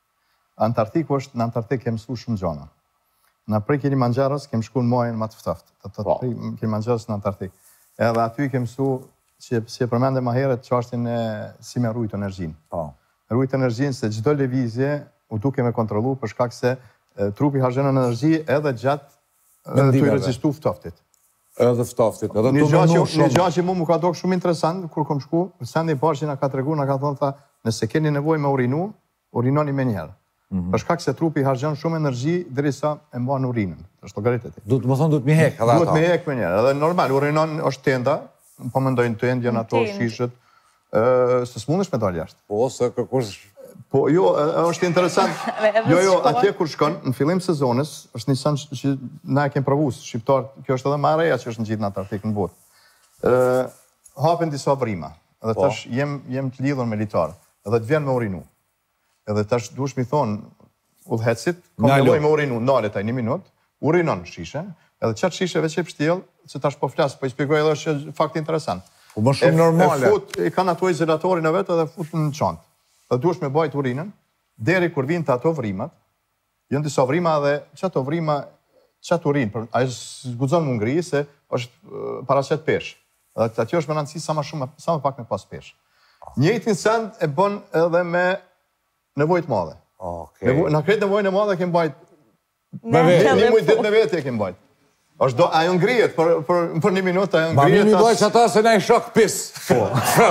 Antarktiku është, në Antarktik kem mësu shumë gjana. Në prej Kilimanxharos kem shku në majën më të ftoftë. Të të prej Kilimanxharos në Antarktik. Edhe aty kem mësu, që si e përmende ma herët, çështjen e si me rujt energjinë. Rujt energjinë se çdo lëvizje u duke me kontrollu për shkak se trupi harxhon energji edhe gjatë të i rezistu ftoftit. Edhe ftoftit, edhe Një të mënu gjë shumë. që mu më ka dokë shumë interesant, kur kom shku, sendi i parë që na ka tregu, na ka thonë, tha, nëse keni nevojë me urinu, urinoni me njerë. Për shkak se trupi harxhon shumë energji derisa e mban urinën. Është llogaritet. Du të më thonë, du të mi hek, edhe Duhet ata. me hek me njerë. Edhe normal, urinon është tenda, po mendojnë tendë, janë ato shishët, se s'mundesh me dalë jashtë. Po, se kërkush... Po, jo, është interesant. Jo, jo, atje kur shkon, në fillim sezonës, është një sen që na e kem provu, shqiptar, kjo është edhe më e reja që është në gjithë në Antarktik në botë. Hapen disa vrima, edhe tash jem të lidhur me litar, edhe të vjen me urinu. Edhe tash duhesh mi thonë, udhëhecit, kom nevojë me urinu, nale taj një minut, urinon shishe, edhe qatë shisheve që e pështjel, që tash po flasë, po i spjegoj edhe është fakt interesant. Po më shumë normale. E fut, i kanë ato izolatorin e vetë edhe fut në çantë. Dhe duhesh me bajt urinën, deri kur vinë të ato vrimat, jënë disa vrima dhe që ato vrima, që ato urinë, a e zgudzon më ngri, se është paraqet pesh. Dhe atjo është me nëndësi sa më shumë, sa më pak me pas pesh. Njëjtin send e bën edhe me nevojt madhe. Në kretë nevojnë e madhe kem bajt, një mujt dit me vete e kem bajt. Ajo ngrijet, për një minut ajo ngrijet. Ma mi mi bajt që ata se na i shok pis. Po.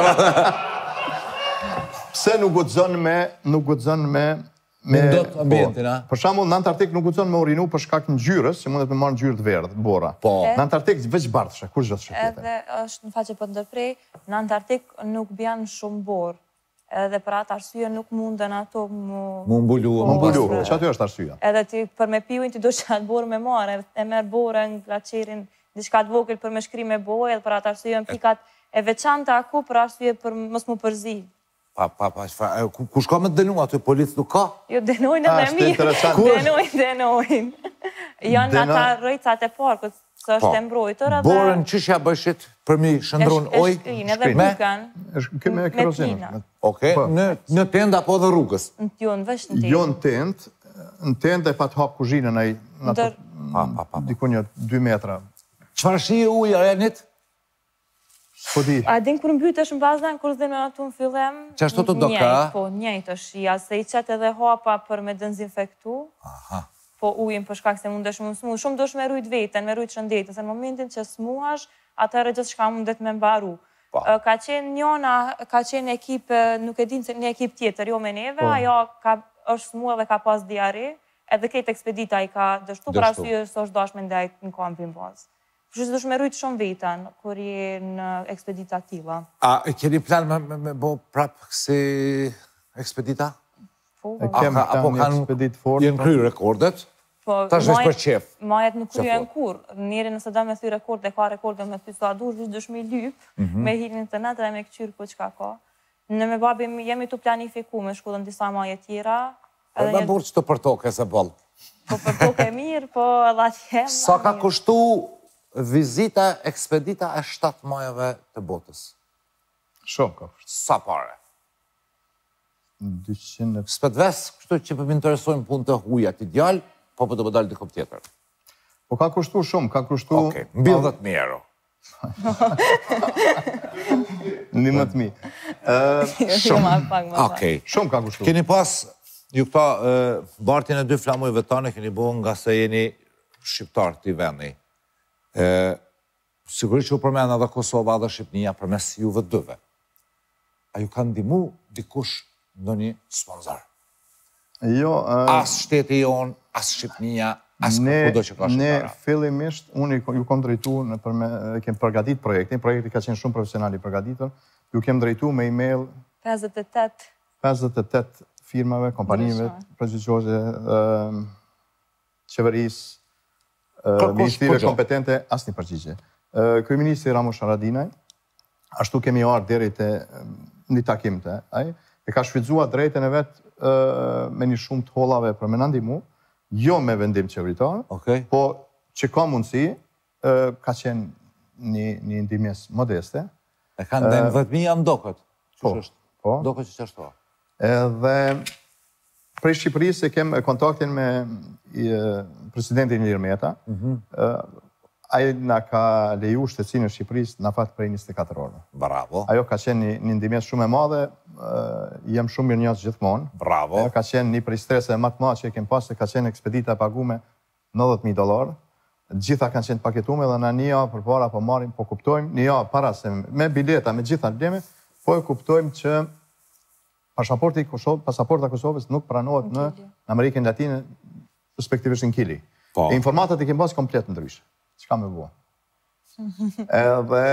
Pse nuk guxon me, nuk guxon me... Me ndot ambientin, a? Për shembull, në Antarktik nuk guxon me urinu për shkak të ngjyrës, që mundet me marrë ngjyrë të verdhë, bora. Po. Në Antarktik veç bardhëshe, kur çdo shë tjetër. Edhe është në faqe po ndërprej, në Antarktik nuk bjan shumë borë. Edhe për atë arsye nuk munden ato mu... Mu mbulu. Mu mbulu, që aty është arsyeja. Edhe ti për me piuin ti do që atë borë me marë, e merë borë në glaçerin, diçka të vogël për me shkri me bojë, edhe për atë arsye në pikat e veçanta aku për arsye për mos mu përzi. Pa, pa, pa, ku shka me të denu, aty policë nuk ka? Jo, denojnë edhe mirë. Denojnë, denojnë. Janë ata rëjcat e parkët, së është e mbrojtër edhe... Borën qëshja bëshit për mi shëndron oj? E shkrinë edhe bukan. Me kerozinë. Oke, në tenda apo dhe rrugës? Jo, në vesh në tendë. Jo në tendë, në tendë e pa të hapë kuzhinën e diku një dy metra. Qëfar shije ujë arenit? Po di. A din kur mbytesh në bazën, kur dhe me atu në fillem... Qa shto të do ka? Po, njëjtë është shia, se i qëtë edhe hapa për me dënzinfektu. Po ujën për shkak se mundesh më smu. Shumë dosh me rujt vetën, me rujt shëndetën, se në momentin që smuash, atërë gjithë shka mundet me mbaru. Ka qenë njona, ka qenë ekip, nuk e din se një ekip tjetër, jo me neve, ajo është smua dhe ka pas diare, edhe këtë ekspedita i ka dështu, për arsye së është dash me ndajt në kampin bazë. Përshë dush me rujtë shumë vetën, kur je në ekspedita tila. A, keni plan me bo prapë kësi ekspedita? Po, E kem plan një ekspedit fort. Jenë kry rekordet? Ta është vesh për qef? Majet nuk kryen kur. Njeri nëse da me thy rekord, e ka rekorde me thy sa dush, dush dush me lyp, me hirin të net dhe me këqyrë po qka ka. Në me babi jemi të planifiku me shku dhe në disa majet tjera. E me burë që të për toke se bëllë. Po për toke mirë, po edhe atje. Sa ka kushtu vizita, ekspedita e shtatë majave të botës? Shumë ka kushtu. Sa pare? dyqind... Spet ves, kështu që për më interesojnë punë të huja të djallë, po për të bëdalë dikop tjetër. Po ka kushtu shumë, ka kushtu... Oke, mbil dhe të mjero. Një më të mi. Shumë. Okej. Shumë ka kushtu. Keni pas, ju këta, bartin e dy flamujve tane, keni bo nga se jeni shqiptar të i vendi. Sigurisht që u përmena dhe Kosova dhe Shqipnia përmes juve dëve. A ju kanë ndimu dikush në një sponsor? Jo... As shteti jonë, as Shqipnia, as kudo që ka shqiptara. Ne fillimisht, unë ju kom drejtu, kem përgatit projektin, projekti ka qenë shumë profesional i përgatitur, ju kem drejtu me e-mail... pesëdhjetë e tetë. pesëdhjetë e tetë firmave, kompanive, prezidjoze, qeverisë, ministrive kompetente, asë një përgjigje. Kryeministri Ramush Haradinaj, ashtu kemi arë deri të një takim të, e ka shfrytzuar drejtën e vetë me një shumë të hollave për me nëndimu, jo me vendim qeveritar, po që ka mundësi, ka qenë një ndihmjes modeste. E kanë dhe në dhjetë mijë jam dokët? Po. Dokët që që ashtu? Edhe prej Shqipërisë kem kontaktin me presidentin Ilir Meta. Ai na ka leju shtetësinë e Shqipërisë në fakt prej njëzet e katër orëve. Bravo. Ajo ka qenë një ndihmës shumë e madhe, jam shumë mirënjohës gjithmonë. Bravo. Ajo ka qenë një prej streseve më të mëdha që kem pasur, se ka qenë ekspedita e paguar nëntëdhjetë mijë dollar. Të gjitha kanë qenë paketuar dhe na një javë përpara po marrim, po kuptojmë, një javë para se me bileta, me gjitha probleme, po e kuptojmë që pasaporti i Kosovës, pasaporta e Kosovës nuk pranohet në Amerikën Latine, respektivisht në Kili. E informatat i kem pas komplet ndryshe. Çka më bua? Edhe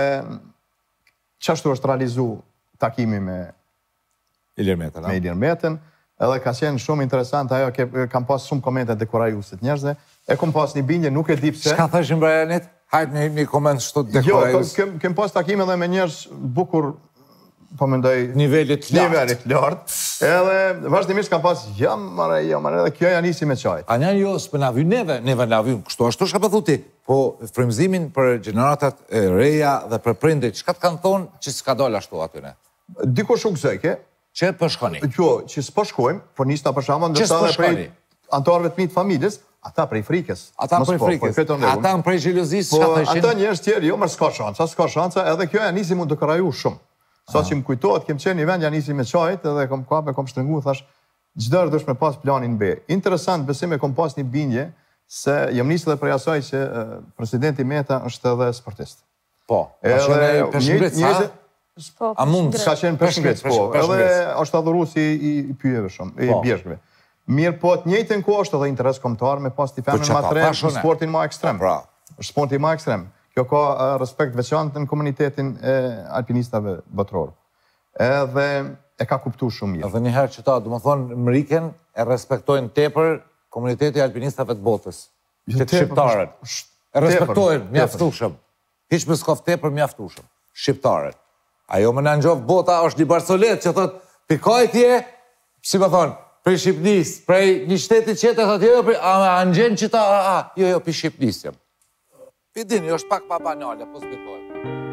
çashtu është realizu takimi me Ilir Metën. Me Ilir Metën, edhe ka qenë shumë interesant ajo, kam pas shumë komente dekurajuese të njerëzve. E kam pas një bindje, nuk e di pse. Çka thashin Brianit? Hajt një, një koment shtu dekurajues. Jo, kem, kem pas takime edhe me njerëz bukur, po mendoj nivelit të lartë. Nivelit lartë. Edhe vazhdimisht kam pas jam marrë, jam marrë, edhe kjo ja nisi me çaj. A njerë jo, s'pë na vy neve, neve na vy, kështu ashtu shka pëthu ti, po frymëzimin për gjeneratat e reja dhe për prindrit, çka të kanë thonë që s'ka dal ashtu atyre? Dikush u gëzojke. Që po shkoni? Jo, që s'po shkojmë, por nista për shkakun ndërsa edhe prej antarëve të mi të familjes, ata prej frikës. Ata prej frikës. Ata prej xhelozisë, çka thëshin? Ata njerëz tjerë, jo, më s'ka shanca, s'ka shanca, edhe kjo ja nisi mund të kraju shumë. Sa që më kujtohet, kem qenë një vend, ja nisi me çajt, edhe kom kape, kom shtrëngu, thash, çdo herë dush me pas planin B. Interesant, besim e kom pas një bindje se jam nisë dhe prej asaj që presidenti Meta është edhe sportist. Po, ka qenë peshngrit, sa? A mund? Ka qenë peshngrit, po. Edhe është adhuruesi i pyjeve shumë, i bjeshkëve. Mirë, po të njëjtën kohë është edhe interes kombëtar me pas t'i femën ma tre në sportin ma ekstrem. Është sporti ma ekstrem. Kjo ka respekt veçantë në komunitetin e alpinistave botëror. Edhe e ka kuptu shumë mirë. Edhe njëherë që ta, du më thonë, Mriken e respektojnë tepër komuniteti alpinistave të botës. Që të shqiptarët. E respektojnë, mjaftushëm. Hiq më s'kof tepër, mjaftushëm. Shqiptarët. Ajo më në nxovë bota është një Barsolet që thot, pikaj tje, si më thonë, prej Shqipnis, prej një shtetit qete, thot, jo, a në gjenë që ta, a, jo, jo, për Shqipnis jam. Pidini, është pak pa banale, po s'bitoj.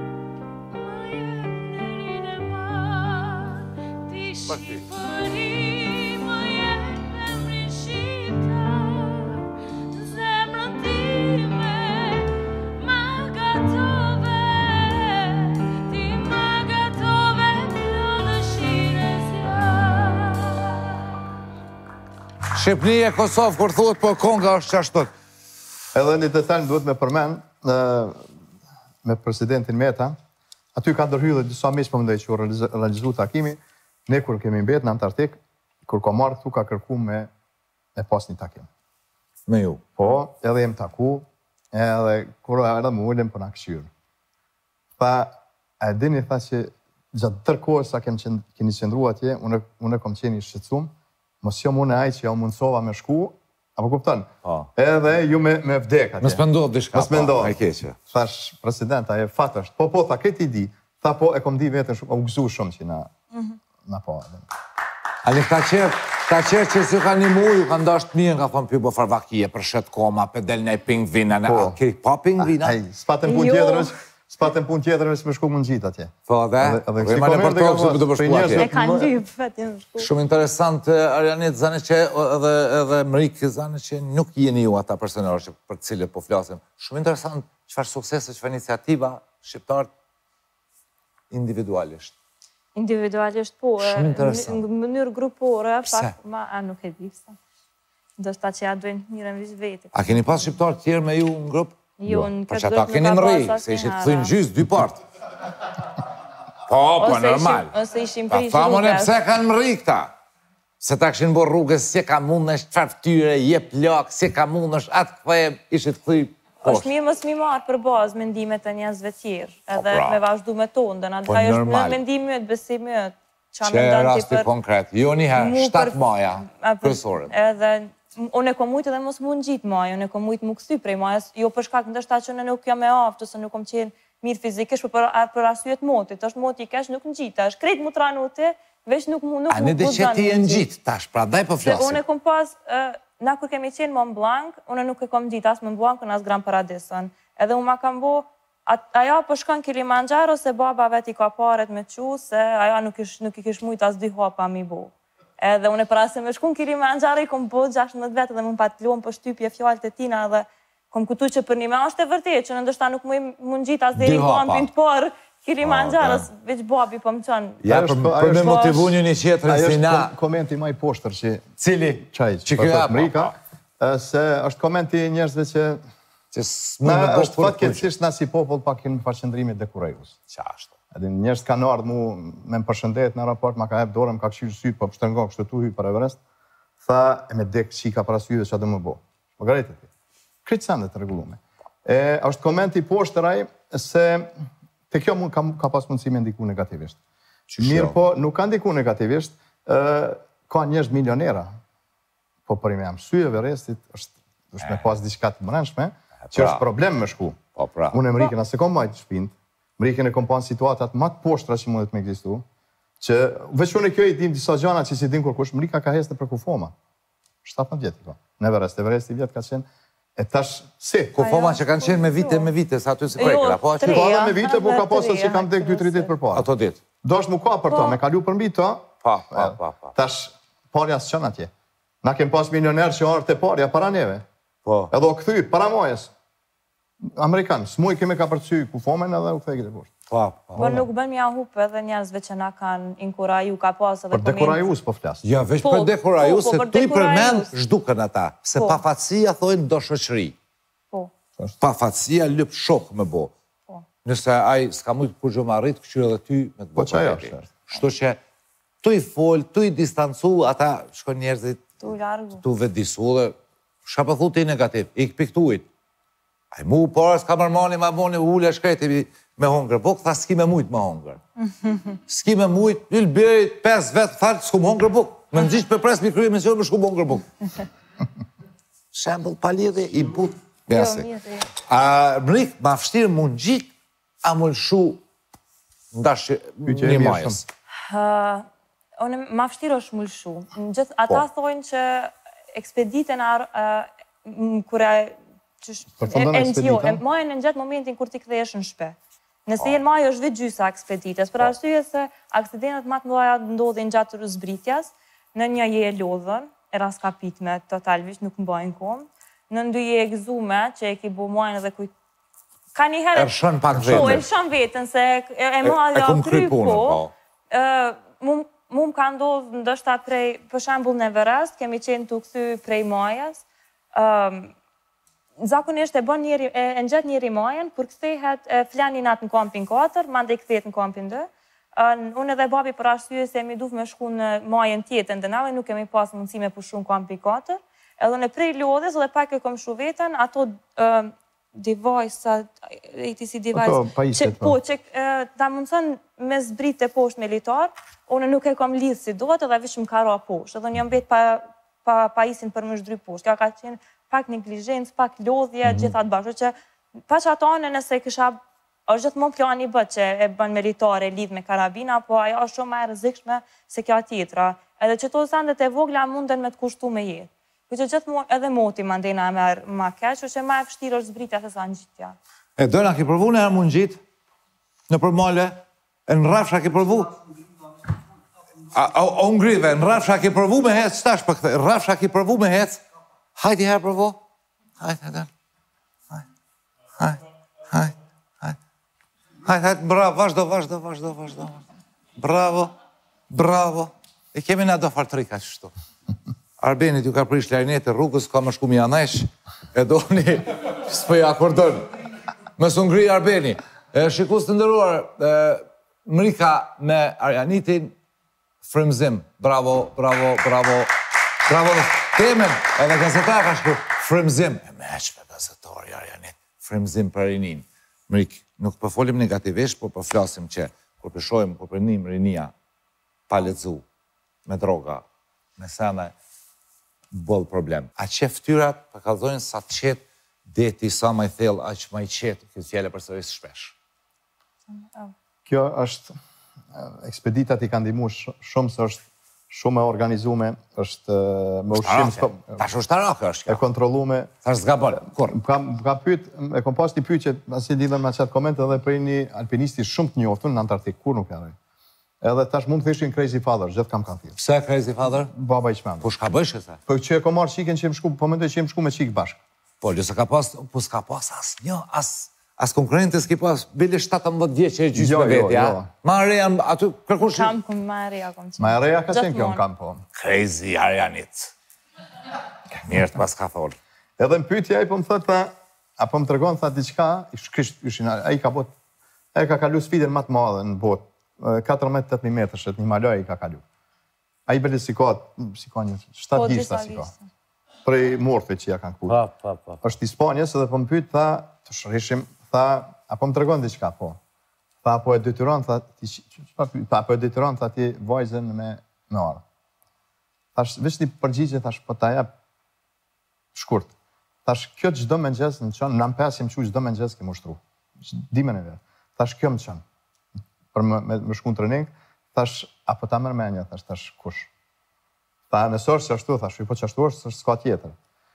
Për ti. Shqipni e Kosovë, kur thuhet, po konga është qashtot. Edhe një detalj duhet me përmen, me presidentin Meta, aty ka ndërhyrë dhe disa miq po mendoj që u realizu takimi, ne kur kemi mbet në Antarktik, kur ka marrë këtu ka kërku me me pas një takim. Me ju? Po, edhe jem taku, edhe kur edhe më ulem po na këshyrë. Pa, e dini tha që gjatë tërë kohës sa kemi qëndruar atje, unë unë kam qenë i shqetësuar, mos jam unë ai që ja mundsova me shku, apo kupton? Edhe ju me me vdek atje. Mos mendohet diçka. Mos mendohet. Ai keqe. Thash president, ai fat është. Po po, tha këtë di. Tha po e kom di veten shumë, u gëzu shumë që na na po. Ali ka qerë, ka qerë që si ka një mu, ju ka ndasht mirë, ka thonë pjo farvakie, për shet koma, për del një pingvina, në ke pa pingvina? Aj, s'patën pun tjetër është, s'patën pun tjetër është me shku më në gjitë atje. Po dhe? Rema në për tokë, se për të përshku atje. E kanë lypë, vetë në shku. Shumë interesant, Arianit, zane që, edhe Mrik, zane që nuk jeni ju ata personarë për cilët po flasim. Shumë interesant, qëfar suksese, qëfar iniciativa shqiptarët individualisht. Individualisht po, në mënyrë grupore, pak ma, a nuk e di pësa. Do shta që ja dojnë njërën vizë vete. A keni pas shqiptarë tjerë me ju në grupë? Jo, në këtë grupë nuk ka pas asë njëra. Për që ta keni më rejë, se ishit thujnë gjysë, dy partë. Po, po, normal. Ose ishim prish rrugës. Pa thamone pse kanë më rejë këta. Se ta këshin bo rrugës, si ka mund është qëfar ftyre, jep lak, si ka mund është atë këthejmë, ishit thuj. është mirë mësë mi marë për bazë mendimet e njëzve tjerë, edhe me vazhdu me tonë, dhe në të kaj është mendimet, besimet, që e rasti konkret, jo njëherë, shtatë maja, kërësorët. Edhe, unë e kom mujtë edhe mos mund gjitë maja, unë e kom mujtë më kësty prej maja, jo përshkak në dështa që në nuk jam e aftë, ose nuk kom qenë mirë fizikisht, për asyjet motit, është moti i kesh nuk në gjitë, është kretë më tranu ti, veç nuk mu A në dhe që ti e në gjitë, tash, pra daj po flasim. Na kur kemi qenë Mont Blanc, unë nuk e kom gjitë asë Mont Blancën, asë Gran Paradisën. Edhe unë ma kam bo, aja për shkën Kilimanjaro, se baba vet i ka paret me qu, se aja nuk i kish mujtë asë dy hapa mi bo. Edhe unë e para se me shku në Kilimanjaro i kom bo gjashtëdhjetë vete dhe më patluam për shtypje fjalët e tina dhe kom kutu që për një me është e vërtet që në ndështa nuk më mund gjit as deri në kampin të parë Kilimanjaros, veç babi po më qënë. Ja, për me motivu një një qetërën si na. Ajo është komenti maj poshtër që... Cili? Qaj, që për të Mrika, se është komenti njerëzve që... Na është fatkeqësisht na si popull pak kemi faqëndrimit dekurajus. Qashtë. Edhe njerëz kanë ardhur mu me më përshëndet në raport, ma ka hep dorën, ka këshirë syt, po pështërngo kështu tu hy për Everest, tha e me dek qika para syve që do më bo. Po garejtë ti. Kritë sendet të rregullume. E është komenti poshtëraj se te kjo mund ka, ka pas mundësi me ndiku negativisht. Mirë po, nuk ka ndiku negativisht, ka njerëz milionera, po për ime jam syjeve restit, është, është me pas diçka të mrenshme, që është problem me shku. Unë e Mrikën asë kom majtë shpind, Mrikën e kom pa në situatat ma të poshtra që mundet me egzistu, që veç unë e kjo i dim disa gjana që si din kur kush, Mrika ka heste për Kufoma. shtatëdhjetë vjetë, ka. Në Everest, Everest i vjetë ka qenë, e tash, si? Kufoma që kanë qenë me vite, me vite, sa aty se prekra, po aty? Po edhe me vite, po ka pasur që kam tek dy tre ditë për para. Ato ditë. Do është mu ka për to, me kalu për mbi to, Pa, pa, pa, pa. tash, parja së qënë atje. Na kem pas milioner që arë të parja para neve. Po. Edhe o këthy, para mojes. Amerikanë, s'muj keme ka përcy Kufomen edhe u këthej këtë poshtë. Pa, pa. Por nuk bën mja hup edhe njerëzve që na kanë inkuraju, ka pas edhe Për dekorajus po flasë. Ja, veç për dekorajus, se tu i përmen zhdukën ata, se pafatësia thojnë do shoqëri. Po. Pafatësia lëp shokë me bo. Nëse aj s'ka mujtë kur gjë më arrit, këqyrë edhe ty me të bo. Po që ajo është. Shto që tu i fol, tu i distancu, ata shko njerëzit, Tu largu. tu vetë disu dhe shka pëthu ti negativ, i këpiktuit. Aj mu, por s'ka mërmoni, ma moni, ullë e shkreti me hongër. Po, këtha s'ki me mujtë me hongër. S'ki me mujtë, një lëbirit, pes vetë, thalë, s'ku më hongër buk. Me në gjishë për pres, mi kryë mision, më shku më hongër buk. Shembol palidhe, i but. A Mrik, ma fështirë mund gjik, a më lëshu ndash një majës. Unë ma fështirë është më lëshu. Ata thojnë që ekspeditën kure N G O, majën në gjatë momentin kur ti kthehesh në shpe. Nëse jenë majë është vetë gjysa ekspeditës, për arsye se aksidentet më të mëdha ndodhin gjatë zbritjes, në një je e lodhën, e raskapitme totalvisht nuk mbajnë kom, në ndy je e gëzume, që e ki bu majën edhe kujt... Ka një herë... Ershën pak vetën. Po, ershën vetën, se e madhja kry po, mu më ka ndodhë ndështa prej, për shembull në Everest, kemi qenë të këthy prej majës, zakonisht e bën njeri, e nxet njeri majën, kur kthehet flani natë në kampin katër, mande i kthehet në kampin dy. Unë edhe babi për arsye se mi duf me shku në majën tjetën dhe nave, nuk kemi pas mundësi me pushu në kampin katër. Edhe në prej lodhes, edhe pak e kom shu vetën, ato device, e ti si device... Ato pajiset, po. Po, që ta mundësën me zbrit të poshtë militar, unë nuk e kom lidhë si do të edhe vishë më kara poshtë, edhe një mbet pajisin për më shdry poshtë. Ka ka qenë pak neglijencë, pak lodhje, gjithat bashkë, që pa që ato anë nëse kësha, është gjithmonë plani bët që e bën militare, lidh me karabina, po ajo është shumë e rrezikshme se kjo tjetra. Edhe që to sendet e vogla munden me të kushtu me jetë. Për që gjithmonë edhe moti mandena e merë ma keq, që ma e fështirë është zbritja se sa në gjitja. E dojna, ki përvu në herë mund gjitë? Në përmale? E në rafsha ki përvu? O ngrive, në rafsha ki përvu me hecë, stash për këthe, rafsha ki përvu me hecë? Hajti herë përvo? Hajt, hajt, hajt, hajt, hajt, hajt, hajt, hajt, bravo, vazhdo, vazhdo, vazhdo, vazhdo, bravo, bravo, e kemi nga do fartrika që shtu. Arbenit ju ka prish lajnet e rrugës, ka më shku mi anesh, e do një, s'pëj akordon. Më së ngri Arbeni. Shikus të ndëruar, Mrika me Arjanitin, frymzim, bravo, bravo, bravo, bravo, temen, edhe gazetar ka shku, frymzim, e me eqme gazetar, Arjanit, frymzim për rinin. Mrik, nuk përfolim negativisht, por përflasim që, kur përshojmë, kur përnim rinia, pa lecu, me droga, me sene, bëllë problem. A që ftyrat përkallzojnë sa të qetë, deti sa ma i thellë, a që ma i qetë, këtë fjele për sërisë shpesh. Kjo është, ekspeditat i kanë dimu shumë së është shumë e organizume, është me ushqim... Ta është ushtarake është kjo. E kontrolume... Ta është zgabon, kur? Ka pyt, e kom pas një pyt që asi lidhën me qatë komente edhe për një alpinisti shumë të njoftun në Antarktik, kur nuk jaroj. Edhe tash mund të ishin crazy father, gjithë kam kanë thirrë. Pse crazy father? Baba i çmendur. Po shka bësh këta? Po që e ko marrë qiken që jem shku, po mendoj që jem shku me qik bashkë. Po, lëse ka pas, po s'ka pas as një, as, as konkurrente s'ki pas, bile shtatëmbëdhjetë vjeç e gjysmë Jo, me jo, vetë, ja? jo. Ma reja, aty, kërkush... Kam ku ma e reja kom qenë. Ma e reja ka qenë kjo Gjithmonë. në kam, po. Crazy Arianit. Mirë të pas ka thonë. Edhe në pyetja ai po më thotë, apo më tregon tha diçka, ish krisht ishin ai ka bot, ai ka kalu sfidën më të madhe në botë. katërmbëdhjetë tetëmbëdhjetë metësh, një Malaj ka kalu. Ai bëri si ka, si ka një Po, shtatë disa gishta si ka. gishta. Prej morfe që ja kanë kuptuar. Pa, pa, pa. Është i Spanjës edhe po më pyet tha, të shërishim, tha, apo më tregon diçka, po. Tha apo e detyron, tha, ti çfarë pyet? Tha apo e detyron, tha ti vajzën me me orë. Thash veç një përgjigje, thash po ta jap shkurt. Thash kjo çdo mëngjes në çon, nam pesë më çu çdo mëngjes ke ushtru. Dimën e vet. Thash kjo më çon. Për më me, me shku në trening, thash apo ta merr mendja, thash tash kush. Tha nëse është ashtu, thash, po çashtu është, s'ka tjetër.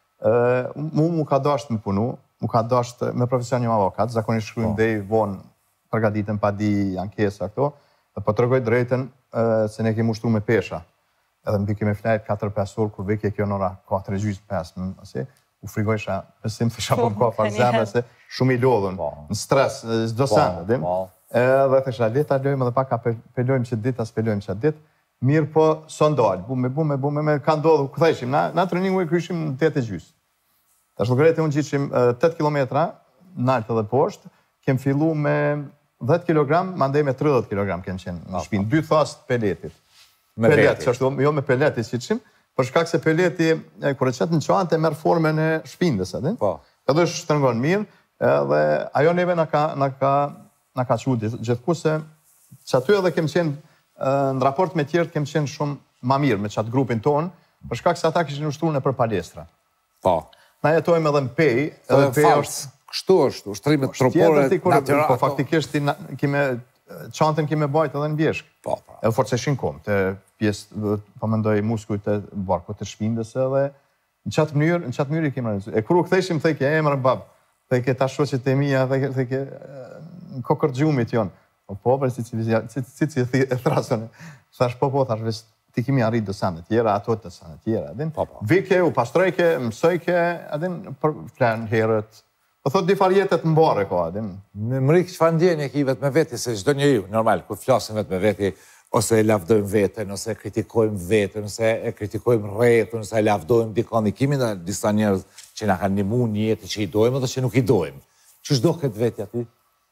Ë, mu mu ka dashur të më punu, mu ka dashur me profesion një avokat, zakonisht shkruajmë deri vonë, përgatitën pa di ankesa këto, dhe po tregoj drejtën se ne kemi ushtruar me pesha. Edhe mbi kemi flajt katër pesë orë, kur vike kjo në ora katër e gjys pesë, ose u frigojsha, besim fisha po ka far zemre se shumë i lodhën, në stres, çdo send, dim. Edhe thësha, le ta lojmë edhe pak apelojmë që ditë, apelojmë që ditë. Mirë po, son dalë, bume, bume, bume, me ka ndodhë, këthejshim, na, na treningu e kryshim në tetë e gjysë. Ta shlukrete unë gjithshim tetë kilometra, naltë edhe poshtë, kem fillu me dhjetë kilogram, mandej me tridhjetë kilogram kem qenë në shpinë, dy thast peletit. Me pelet, veti. që ashtu, jo me peleti që qim, për shkak se peleti, kur e qëtë në qante, merë formën e shpindës, edhe? Po. Edhe është shtërngon mirë, edhe ajo neve na ka, na ka, na ka qudi, gjithkuse, që aty edhe kem qenë, në raport me tjertë kem qenë shumë ma mirë me qatë grupin tonë, për shkak se ata kishin ushtruar nëpër palestra. Po. Na jetojmë edhe në pej, edhe Edhe pej falës, është... kështu është, ushtrimet Tjetër tropore, ti kur, natyra, po faktikisht ti na- kime, çantën kime bajt edhe në bjeshk. Po, po. Edhe forceshin kom, të pjesë, po mendoj muskujt e barkut të shpindës edhe, në qatë mënyrë, në qatë mënyrë i kemë realizuar. E kur u ktheshim, thej ke emër bab, thej ke ta shoqet e mia, thej ke, thej ke në kokër gjumit jon. Po po, për si si si si si si e thrasën. Thash po po, thash veç ti kimi arrit do sanë tjera, ato të sanë tjera, din. Po, po. Vike, u pastrojke, mësojke, adin për flan herët. Po thot di farjetet mbare ka, adin. Në mërik çfarë ndjenje ki vetë me veti, se çdo njeriu, normal, kur flasim vetë me veti, ose e lavdojmë veten, ose e kritikojmë veten, ose e kritikojmë rrethin, ose e lavdojmë dikon, i kimi në disa njerëz që na kanë ndihmuar në jetë që i dojmë dhe që nuk i dojmë. Çu do këtë vetja ti?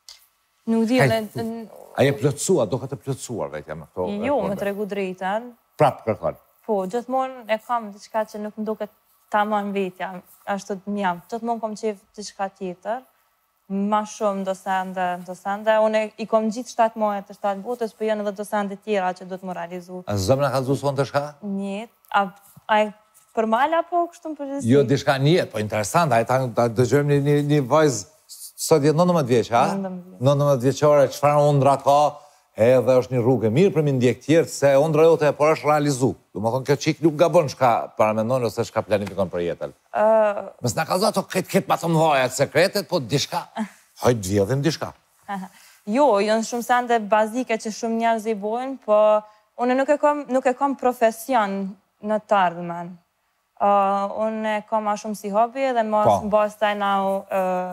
Nuk di, Hej, dhe... A je plotësuar, do këtë plotësuar vetja me këto? Jo, me tregu drejten. Prap kërkon. Po, gjithmonë e kam diçka që nuk më duket tamam vetja, ashtu të mjam. Gjithmonë kom qef diçka tjetër, ma shumë do sende, do sende. Unë i kom gjithë shtatë muaj të shtatë botës, për janë edhe do sende tjera që do të më realizu. A zëmra ka zuson të shka? Njët, a, a e për mala po kështu më përgjithësi? Jo, diçka njetë, po interesant, a e ta, ta dëgjojmë një, një, një vajzë, sot jetë nëntëmbëdhjetë vjeç, ha? nëntëmbëdhjetë. nëntëmbëdhjetë vjeçore, çfarë undra ka, edhe është një rrugë e mirë për mi ndjek tjertë, se undra jote e por është realizu. Du më thonë, kjo qik nuk gabon shka paramendon ose shka planifikon për jetën. Uh, Mësë nga ka zotë, ato këtë këtë ma të mëdhaja të sekretet, po diçka. Hajtë vjedhim diçka. jo, janë shumë sende bazike që shumë njerëz i bojnë, po unë nuk e kam, nuk e kam profesion në të ardhmen. Uh, unë e kam ma shumë si hobi dhe mas Po. në bazë taj na uh,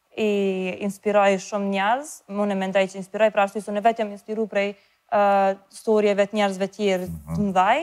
i inspiroj shumë njerëz, unë e mendoj që inspiroj, pra ashtu se unë vetë jam inspiru prej uh, storjeve të njerëzve tjerë të mdhaj.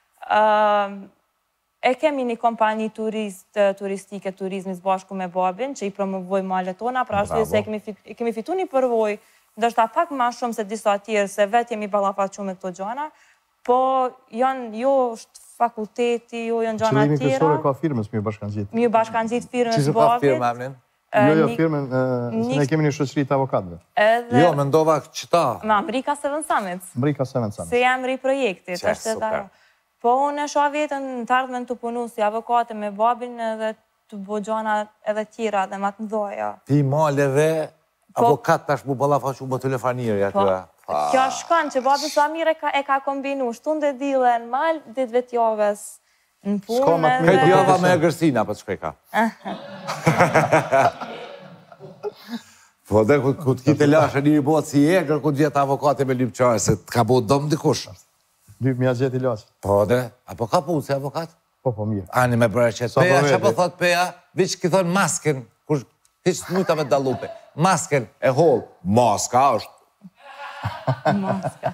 Uh, e kemi një kompani turist, turistike, turizmis bashku me babin, që i promovoj malet tona, pra ashtu se e kemi, fit, e kemi fitu një përvoj, ndërsa pak ma shumë se disa tjerë, se vetë jemi ballafaqur me këto gjana, po janë, jo është fakulteti, jo janë gjana Qëllimi tjera. kryesor e ka firmës mi bashkangjitë. Mi u bashkangjit firmës Qisë ka babit. firma, emnin? Jo, jo, një- firmën, e, se ne një- kemi një shoqëri të avokatëve. Edhe Jo, mendova qëta. me Amerika Seven Summits. Mrika Seven Summits. Se jam ri projektit, Qa, është edhe super. ajo. Po unë e shoha vetën në të ardhmen të punu si avokate me babin edhe të bo gjana edhe tjera dhe ma të mdoja. Pi maleve, Po. avokat tash bu ballafaqu më telefonirë Po, aty. kjo shkon që babi Samir e ka, e ka kombinu, shtunë dhe dile në mal, ditëve t'javës në S'ka punë më të mirë Këtë Edhe- java me e gërsina, për të shkoj ka. Po dhe ku t'kite lashe një botë si egrë, ku t'gjetë avokate me lypqare, se t'ka bo dëmë dikush. Lyp mja gjeti lashe. Po dhe, apo ka punë si avokat? Po, po, mirë. Ani me bërë qëtë. Peja, që po thot Peja, viç ki thonë masken, kur hiç mujta me dalupe. Masken e holë, maska është. Maska.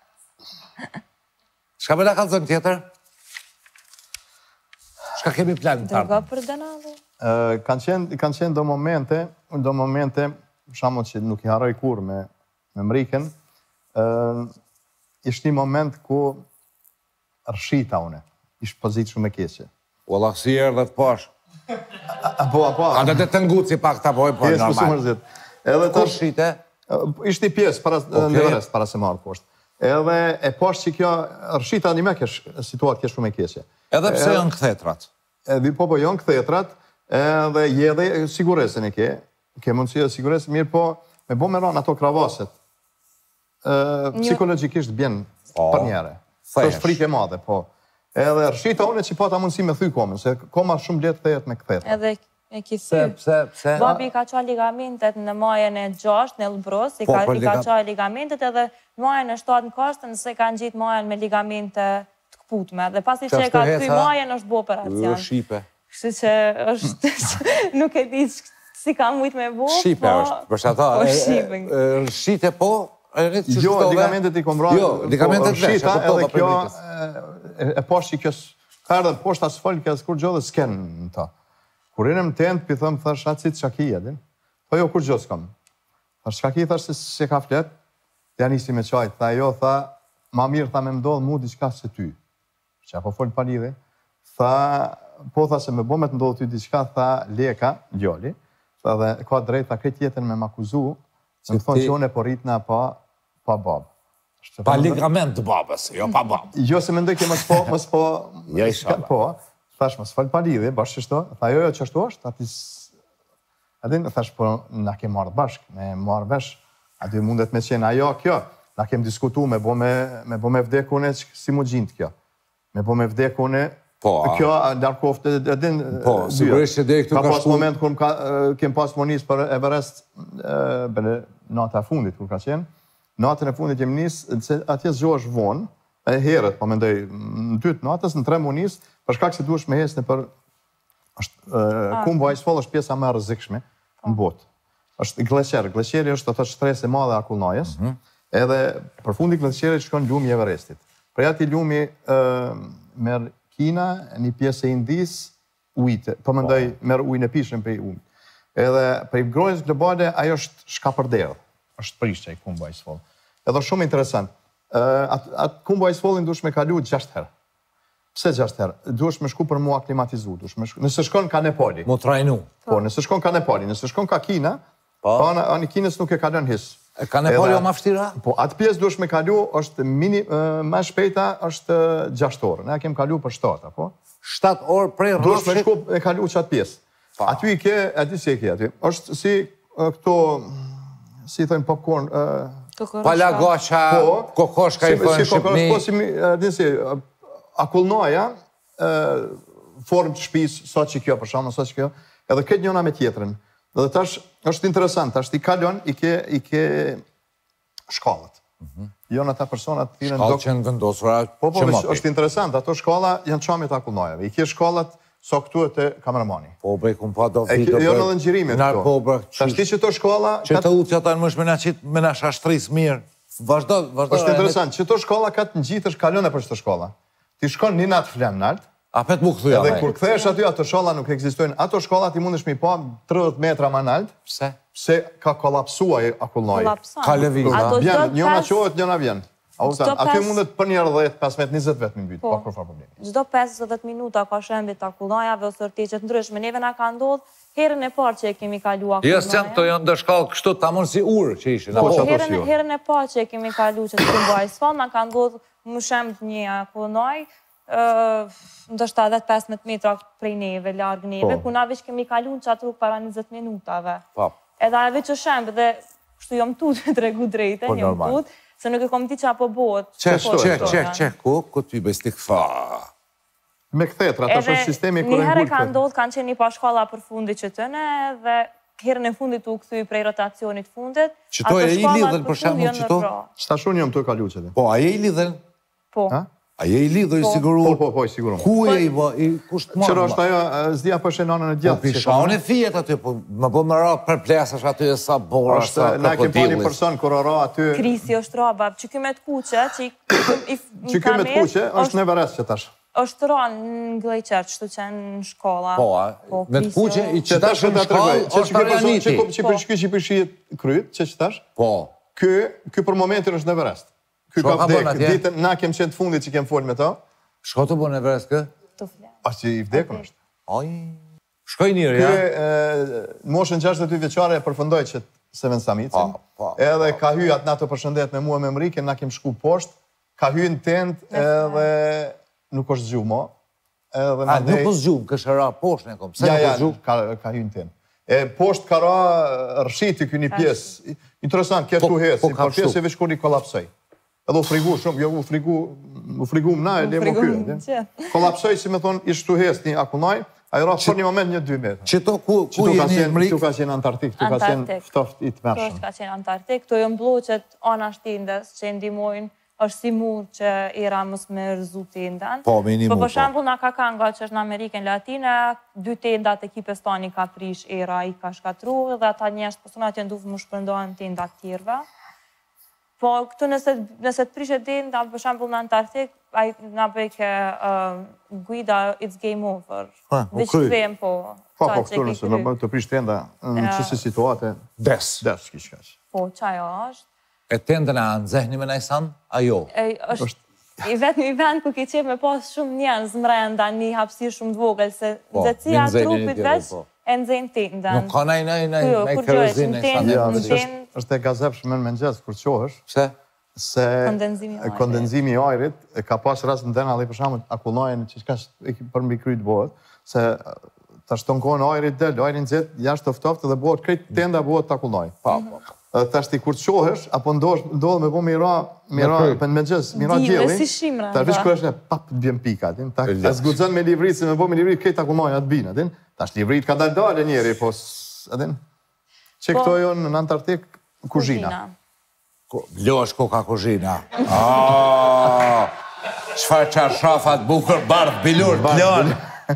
Shka me la kalëzën tjetër? Shka kemi plan të Dërgo ardhën? për Denali? Kanë qenë kanë qenë do momente, do momente, shamo që nuk i harroj kur me me Mrikën, ishte një moment ku rshita une, ishtë pozitë shumë e keqe. Ola, si erë dhe të pash. Po, po. A dhe të të ngutë si pak të pojë, po Pjesë normal. mërzit. Edhe Kur tash shite? ishte një pjesë para në rrest para se marrë poshtë. Edhe e poshtë që kjo rshita një me kesh situatë kesh shumë e keqe. Edhe pse janë këthetrat. Edhe po po janë këthetrat, edhe je dhe siguresën e ke, ke mundësi dhe siguresën, mirë po me bo me ranë ato kravaset. Psikologikisht bjen për njere. Të është frike e madhe, po. Edhe rshita une që pata mundësi me thy komën, se koma shumë letë thejet me këthetrat. Edhe e ki Pse, thy. pse, pse? Babi ka qa ligamentet në majën e gjasht, në Elbros, i Po, ka, për i ka liga- qa ligamentet edhe në majën e shtatë në kastën, se kanë gjitë majën me ligamente të këputme. Dhe pasi që e ka Qashtu thy heca? majën është bo operacion. Shipe. Kështu që është, nuk e di që- si ka mujt me bo, Shipe është, për shata. Po shipe. Shite po, e rritë që Jo, shtove? ligamentet i kom Jo, ligamentet vesh, e rshita, kuptova edhe për kjo mikës. e, e poshtë që kjo s- ka erdhe poshtë asfalt, kjo s'kur gjo dhe s'ken në ta. Kur inëm tent, pi thëmë, thash, atë si të shakija, din? Po jo, kur gjo s'kam. Thash, shaki, thash, se se ka flet, të janë isi me qajt, tha, jo, tha, ma mirë, tha, me mdodhë mu diçka se ty. Që apo folë palidhe, tha, po tha se me bo me të ndodhë ty diçka, tha, leka, djali, tha, dhe ka drejt, tha, këtë jetën me m'akuzu, se më thonë ti- që unë e po ritna pa, pa babë. Pa ligament të babës, jo pa babë. Jo, se mendoj ke mos po, mos po... Ja, inshallah. Po, thash, mos fal pa lidhje, bashkë qështo. Tha, jo, jo, qështu është, ati... s- Adin, thash, po, na ke marrë bashkë, me marrë vesh. Aty mundet me qenë, ajo, kjo, na kem diskutu me bo me, me, bo me vdekune, që si mu gjindë kjo. Me bo me vdekune, Po, a- kjo, Darkov, edin... Po, sigurisht që deri këtu ka Ka pas shku- moment kur më ka, e, kem pas monis për Everest, e, bele, nata e fundit, kur ka qenë. Natën e fundit jem nis, se atje zgjohesh vonë, e herët, po mendoj, në dytë natës, në tre munis, për shkak se duhesh me hesë në për... është, Kumbo Ajsfall është pjesa më e rrezikshme në botë. Është gleqer, gleqeri është ato shtres e madhe e akullnajës, edhe për fundi gleqerit shkon lumi i Everestit. Për ati lumi merr Kina, një pjesë e Indis, ujtë, po mendoj, merr ujnë e pishëm për ujnë. Edhe për i grojës globale, ajo është shkapërderdhë, është prishtë i Kumbo Ajsfall. Edhe shumë interesant. Atë at Kumbo Ajsfallin dush me kalu gjashtë herë. Pse gjashtë herë? Duhesh me shku për mu aklimatizu, duhesh me shku... Nëse shkon ka Nepali. Mu trajnu. Po, nëse shkon ka Nepali, nëse shkon ka Kina, po anë anë Kinës nuk e kalon his. E ka Nepali o ma vështira? Po, atë pjesë duhesh me kalu është mini më shpejta është gjashtë orë. Ne kem kalu për shtatë, apo? shtatë orë prej Duhesh me rrafshit. shku e kalu çat pjesë. Aty i ke, aty si e ke aty. Është si e, këto si i thënë popcorn, ë Pala goqa, kokoshka i thënë Shqipni. Po, si, e, din si, e, akullnoja, formë të shtëpisë, sa që kjo, për shkakun, sa që kjo, edhe këtë njëna me tjetrën. Dhe tash është interesant, tash ti kalon, i ke, i ke shkallët. Jo në ata personat të tjene Shkallë që në vendosura Po, po, që është, mopi. është interesant, ato shkalla janë çamit akullnojave. I ke shkallat sa këtu e të kameramani. Po, bre, kum pa do E video ke- jo në dhe ngjirimet Nar, këto. po, bre, Tash ti që to shkalla... që të utë që ata në mësh me na qitë, me na shashtris mirë. Vazhdo, vazhdo. Është interesant, që to shkalla ka të ngjitësh kalon e për çdo shkolla. Ti shkon një natë flam nalt, A pet mu këthuja, edhe me. kur kthehesh aty ato shkolla nuk ekzistojnë. Ato shkolla ti mundesh mi pa tridhjetë metra më nalt, Pse? pse ka kollapsuar akullnoji. Kollapson. Ka lëviz. Ato Vjen, çdo njëna pesë- qohet, njëna vjen. A Çdo kupton? Aty pesë- mundet për një dhjetë pesëmbëdhjetë njëzet vetë më mbyt, Po. pa kur fare problemi. Çdo pesëdhjetë minuta ka shembe të akullnajave ose ortiqe të ndryshme. Neve na ka ndodhur herën e parë që e kemi kaluar Jo, se janë, to janë ndërshkallë kështu, tamon si urë që ishin. Po, apo? që ato Herën, si jo. herën e parë që e kemi kalu që të Kumbo Ajsfall, na ka ndodhur më shemë një akullnaj, ë ndoshta dhetë pesëmbëdhjetë metra prej neve, larg neve, Po. ku na veç kemi kalu që atë rrugë para njëzet minutave. Po. Edhe ajo veç është shembe dhe kështu jom tut me tregu drejten, Po, jom normal. tut, se nuk e kom ti që apo bëhet. Qek, që po qek, të qek, thonë. qek, ku, ku t'y bestik fa. Me kthetra, tash është sistemi kur një e herë ngul ka kthetra. ndodhur, kanë qenë një pa shkolla për fundi që tëne, dhe herën e fundit u kthy prej rotacionit fundit. Qëto e i lidhen për shembull qëto? Qëta unë jam të kalu që ti. Po, a je i lidhen? Po. A je i lidhur i siguruar? Po, po, po, i siguruar. Ku je i bë? Kush të marrë? Qëra është ajo, zdia për shenanën e Po, gjatë. pishaun e fijet aty, po më po më ra përplesash aty e sa bora, sa Na kem pa një krokodillis. person kur ra aty. Krisi është roba, që ky me të kuqe, që i Që ky me të kuqe është në Everest që tash. është ra në Gllejçert, çdo që në shkolla. Po, a, me të kuqe i Që qitash tash në ta tregoj, shkollë, që është ky person Arianiti. që që për shky që për shihet kryt, që tash. Po. Ky, ky për momentin është në Everest. Ky Shko ka ka bën vdek, atje? ditën na kem qenë të fundit që kem fol me ta. Shko të bën Everest kë? Të flet. Ashtë që i vdekun është. Aj. Shkoj njërë, Ky ja? e, në moshën gjashtëdhjetë dy vjeçare e përfundoi që Seven Summitsin. Po, po, Edhe ka hyrë atë natë përshëndet me mua me Mrikën, na kem shku poshtë. Ka hyrë në tent edhe nuk është zgjuar më. Edhe A, mandej- nuk po zgjum, kështë ra poshtë në kom. Se Ja, nuk ja, po zgjum? ka, ka hyrë në tent. E poshtë ka ra rrshiti ky një pjesë. Interesant, kjo Po, tu hesi, po ka por pjesë kështu. e veç kur i kollapsoi. Edhe u frigu shumë, jo u frigu, u frigu më na e le më frigu ky. më e, qenë. Kollapsoi, si me thonë, i shtu hes një akunaj, a i ra për një moment një dy metra. Qëto ku, Që ku tu ka jeni qenë, në Mrik? tu ka qenë Antarktik, tu ka qenë Antarktik. ftoft i të Kto mërshëm. është ka qenë Antarktik, këto janë bloqet ana shtindës që ndihmojnë, është si mur që era mos me rëzu tendan. Po, minimum, Po për po. shembull na ka kanga që është në Amerikën Latine, dy tendat ekipes tani ka prish era i ka shkatru dhe ata njerëz personat janë duhet më shpërndohen tendat tjerëve. Po këtu nëse nëse të prishet tenda për shembull në Antarktik, ai na bëj ke uh, guida it's game over. Ha, u Veç kry. kthejmë po. Po, qa po, që këtu ke nëse kry. në të prish tenda, në qësi situate, Des. des kish kaq. Po, qajo është. E tendën a nëzehni me najsan? A jo? E, është i vetëm i vend ku ke qenë me pas shumë njerëz mrenda, një hapësirë shumë të vogël, se Po, nxehtësia një e nxehtësi trupit tjetër, veç po. e nxejnë tendën. Nuk ka naj, naj, naj, Jo, naj kur kerozin, gjohesh naj në san. tendë, Ja, në dhe tendë, është, është e gazepshme në mëngjes kur qohesh, Pse? se Kondenzimi i ajrit. kondenzimi i ajrit e ka pas rast në Denali për shembull akullojën që ka për mbi kryt bëhet, se tash ton kohën ajrit del, ajri nxeht jashtë ftoftë dhe bëhet krejt tenda bëhet akulloj. Pa, po. Edhe tash ti kur qohesh apo ndosh ndodh me bë mira mira kryt. për mëngjes, mira Dive, dielli. si shimra, Tash veç da. kur është pap të bjen pika, din. Ta E ta lehtë. zguxon me livrit se me bë me livrit krejt akulloj atë bina, din. Tash livrit ka dal dalë njëri, po s- a din. Çe Po. këto janë në Antarktik kuzhina. Lo është koka kuzhina. Ah, Çfarë çarshafat bukur, bardh, bilur, plan.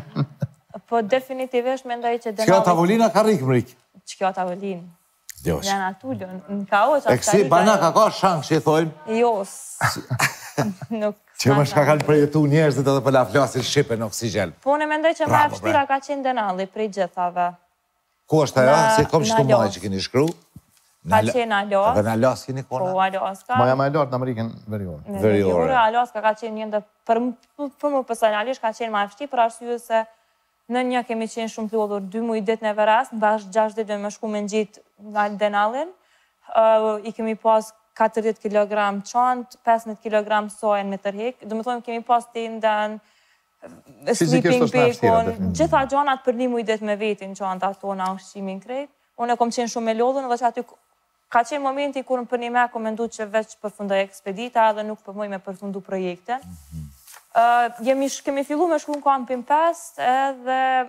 Po definitivisht mendoj që Kjo Denali tavolina ka rikë Mrik. ç'kjo tavolinë. Josh. Janë atullën, në kaos, E kësi banaka ka shang që i thojnë, Jo, s- nuk... që më shka kanë përjetu njerëzit edhe për la flasin Shqipe në oksigen. Po unë mendoj që më e Bravo, vështira ka qenë Denali prej gjithave. Ku është ajo? Na- Se kom na shtu maj Los. që keni shkru? Ka qenë Alas, Edhe në Alas keni po kona? Alaska. Maja më e lartë në Amerikën veriore. Në veriore. veriore, Alaska ka qenë një ndër për m- për më personalisht ka qenë më e vështirë për arsye se në një kemi qenë shumë të lodhur dy muaj ditë në Everest, mbash gjashtë ditë me shku me ngjit nga Denalin. Uh, I kemi pas katërdhjetë kilogram çantë, pesëmbëdhjetë kilogram sojën me tërhek. Do të thonë kemi pas tendën, Fizikisht sleeping është më e vështirë, bag-on, definitivt. gjitha gjanat për një muaj ditë me vetin çantat tona, ushqimin krejt. Unë e kom qenë shumë e lodhur dhe që aty ka qenë momenti kur për një me kom mendu që veç përfundoj ekspedita dhe nuk përmoj me përfundu projekte. Uh, jemi, sh- kemi fillu me shku në kampin pesë edhe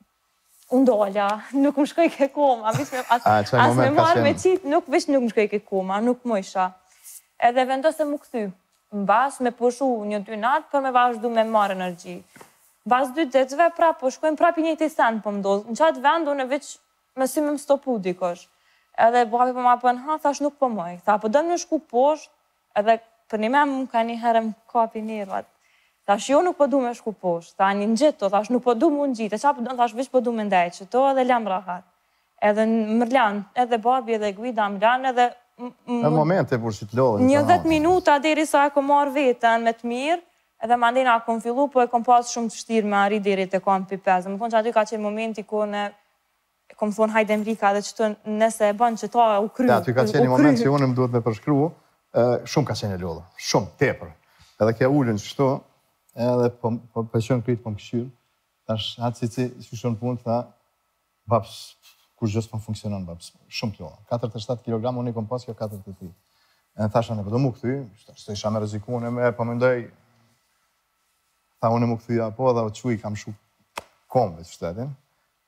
unë dolla, nuk më shkoj ke koma, veç me, as, A, qaj as me moment ka marrë me qenë- qitë, nuk veç nuk më shkoj ke koma, nuk më isha. Edhe vendosë më këthy, mbas me pushu një dy natë për me vazhdu me marrë energji. Mbas dy ditëve prap, po shkojmë prap i njëjti send po ndodh. Në qatë vend unë veç me si me më stopu dikosh. Edhe babi po ma pën, ha, thash nuk po moj. Tha, po dëm në shku poshtë, edhe për një me më ka një herë më kapi nervat. Thash, jo nuk po du me shku poshtë. Tha, një në gjithë, thash, nuk po du më në gjitë. E qa po do, thash, vish po du me ndaj që to, edhe lem rahat. Edhe më lan, edhe babi, edhe guida më lan, edhe m- m- Në momente kur si të lodhën. një dhjetë minuta deri sa e kom marrë veten me të mirë, edhe mandena kom fillu, po e kom pas shumë të vështirë me arrit deri te kampi pesë. Më thonë që aty ka qenë momenti ku ne kom thonë hajde Mrika dhe që të nëse e bën që ta u kry. Ja, aty ka qenë një u moment kry. që unë më duhet me përshkru, ë, shumë ka qenë e lodhur, shumë, tepër. Edhe kja ullën kështu, edhe po po po qenë kryt po më këshyr. Tash atë si si si shon punë tha, baps kur gjë s'po funksionon baps, shumë të lodhur. katërdhjetë e shtatë kilogram unë i kom pas kjo katërdhjetë e tri. E thasha ne po do mu kthy, se isha me rrezikuar unë me po mendoj tha unë mu kthy apo dha u çuj kam shu kombe shtetin.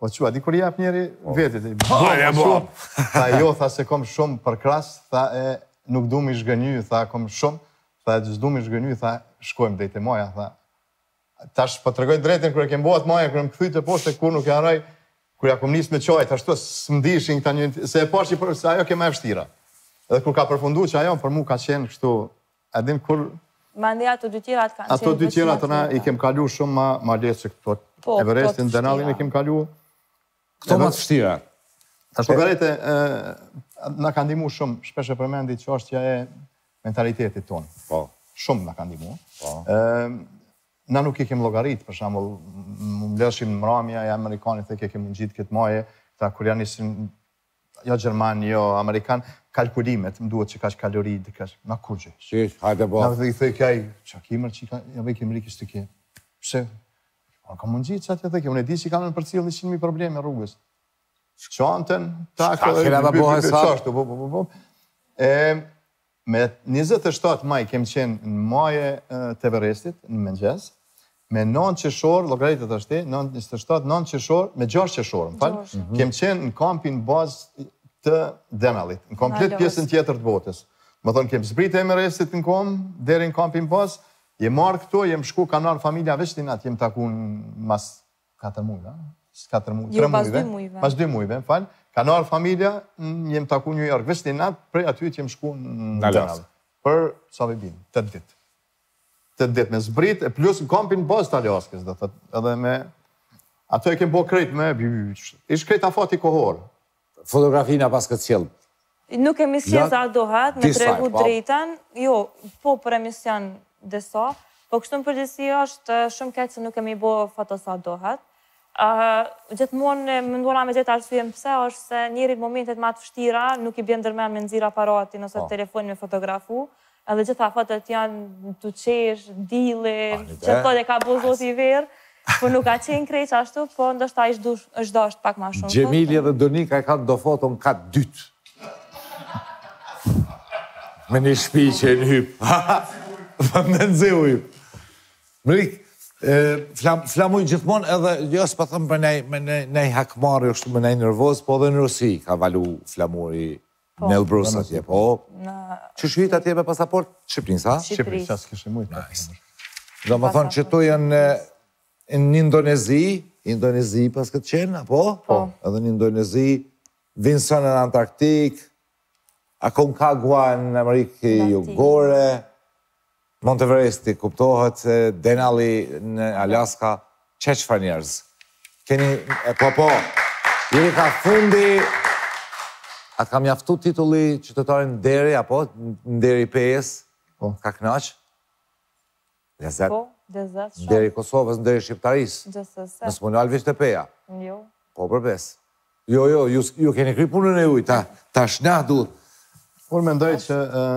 Po që, di kur jep njeri vetit. Hajde, bo! Tha, jo, tha se kom shumë për kras, tha, e nuk du mi shgënyu, tha, kom shumë, tha, e du mi shgënyu, tha, shkojmë dhejtë e moja, tha. Tash, po të regoj drejten, kër e kem bohat moja, kër e më këthyt e poshte, kur nuk e haraj, kër ja kom nis me qaj, tash to së mdishin këta një, se e pashi, se ajo ke me vështira. Edhe kur ka përfundu që ajo, për mu ka qenë kështu, edhin kur... Mandi ato dy tjerat kanë qenë... Ato dy tjerat të na i kem kalu shumë ma, ma lesë që këto Everestin, Denalin e kem kalu. Këto ma të vështira. Ta shtogarete, na ka ndimu shumë, shpesh e përmendi që është që e mentalitetit tonë. Po. Shumë na ka ndimu. Po. Na nuk i kem logarit, për shambull, më lëshim në mramja, e Amerikanit e ke kem në gjitë këtë maje, ta kur janë isin, jo Gjerman, jo Amerikan, kalkulimet, më duhet që ka që kalori, dhe ka që, na kur që. Shish, hajde bo. Na dhe i thëj kaj, që kimër që i ka, ja vej kem rikis të ke. Pse? A ka mund gjitë që atë të ke, unë e di që i kam në për cilë një qinë mi probleme rrugës. Qantën, takë, me njëzet e shtatë maj kem qenë në maje të Everestit, në Mëngjes, me nëntë qeshor, logaritet është ti, njëzet e shtatë, nëntë qeshor, me gjashtë qeshor, më falë, kem qenë në kampin bazë të Denalit, në komplet pjesën tjetër të botës. Më thonë, kem zbrit e Everestit në kom, deri në kampin bazë, jem marrë këto, jem shku kanar familja Veshtinat, jem taku në mas katër mujve, katër mujve, tre mujve, pas dy mujve, më falë, kanar familja, jem taku New York, Veshtinat, prej aty jem shku në Denal. Për, sa vibin, të dit. Të dit me zbrit, e plus në kampin bazë të Aljaskës, dhe thët, edhe me, ato e kem bo krejt me, ish krejt afati kohor. Fotografina pas këtë qëllë. Nuk e mision sa dohet, me tregu drejten, jo, po për emision dhe sa, po kështu në përgjithësi është shumë keq se nuk kemi bo foto sa dohet. Gjithmonë më ndona me gjithë arsujem pëse është se njëri momentet ma të vështira nuk i bjen dërmen me nëzira aparatin ose telefonin me fotografu, edhe gjitha fotot janë të qesh, dili, që të dhe ka bo zoti i verë, po nuk ka qenë krejq ashtu, po ndështë ta është dasht pak ma shumë. Gjemili edhe Donika e kanë do foto në katë dytë. Me një shpi që e në hypë. Me nëziu hypë. Mërik, flamuj gjithmonë edhe, jo s'pa thëmë për nej hakmarë, jo shtu me nej nervoz, po edhe në Rusi ka valu flamuri në Elbrus atje, po. Që shvit atje me pasaport? Shqiprin, sa? Shqiprin, sa s'kishe mujtë. Do më thonë që tu janë në Indonezi, Indonezi pas këtë qenë, apo? Po. Edhe në Indonezi, vinë në Antarktik, Aconcagua në Amerikë Jugore, Monteveresti, kuptohet, Denali në Alaska, që që fa njerëz? Keni, po po, jeri ka fundi, atë kam jaftu titulli qytetarin deri, apo, në deri P S, ka knaq? Lezet. Po, lezet shumë. Deri Kosovës, në deri Shqiptaris. Gjësëse. Nësë më në alvisht e peja. Jo. Po, përbes. Jo, jo, ju keni kry punën e uj, ta shnah du. Unë mendoj që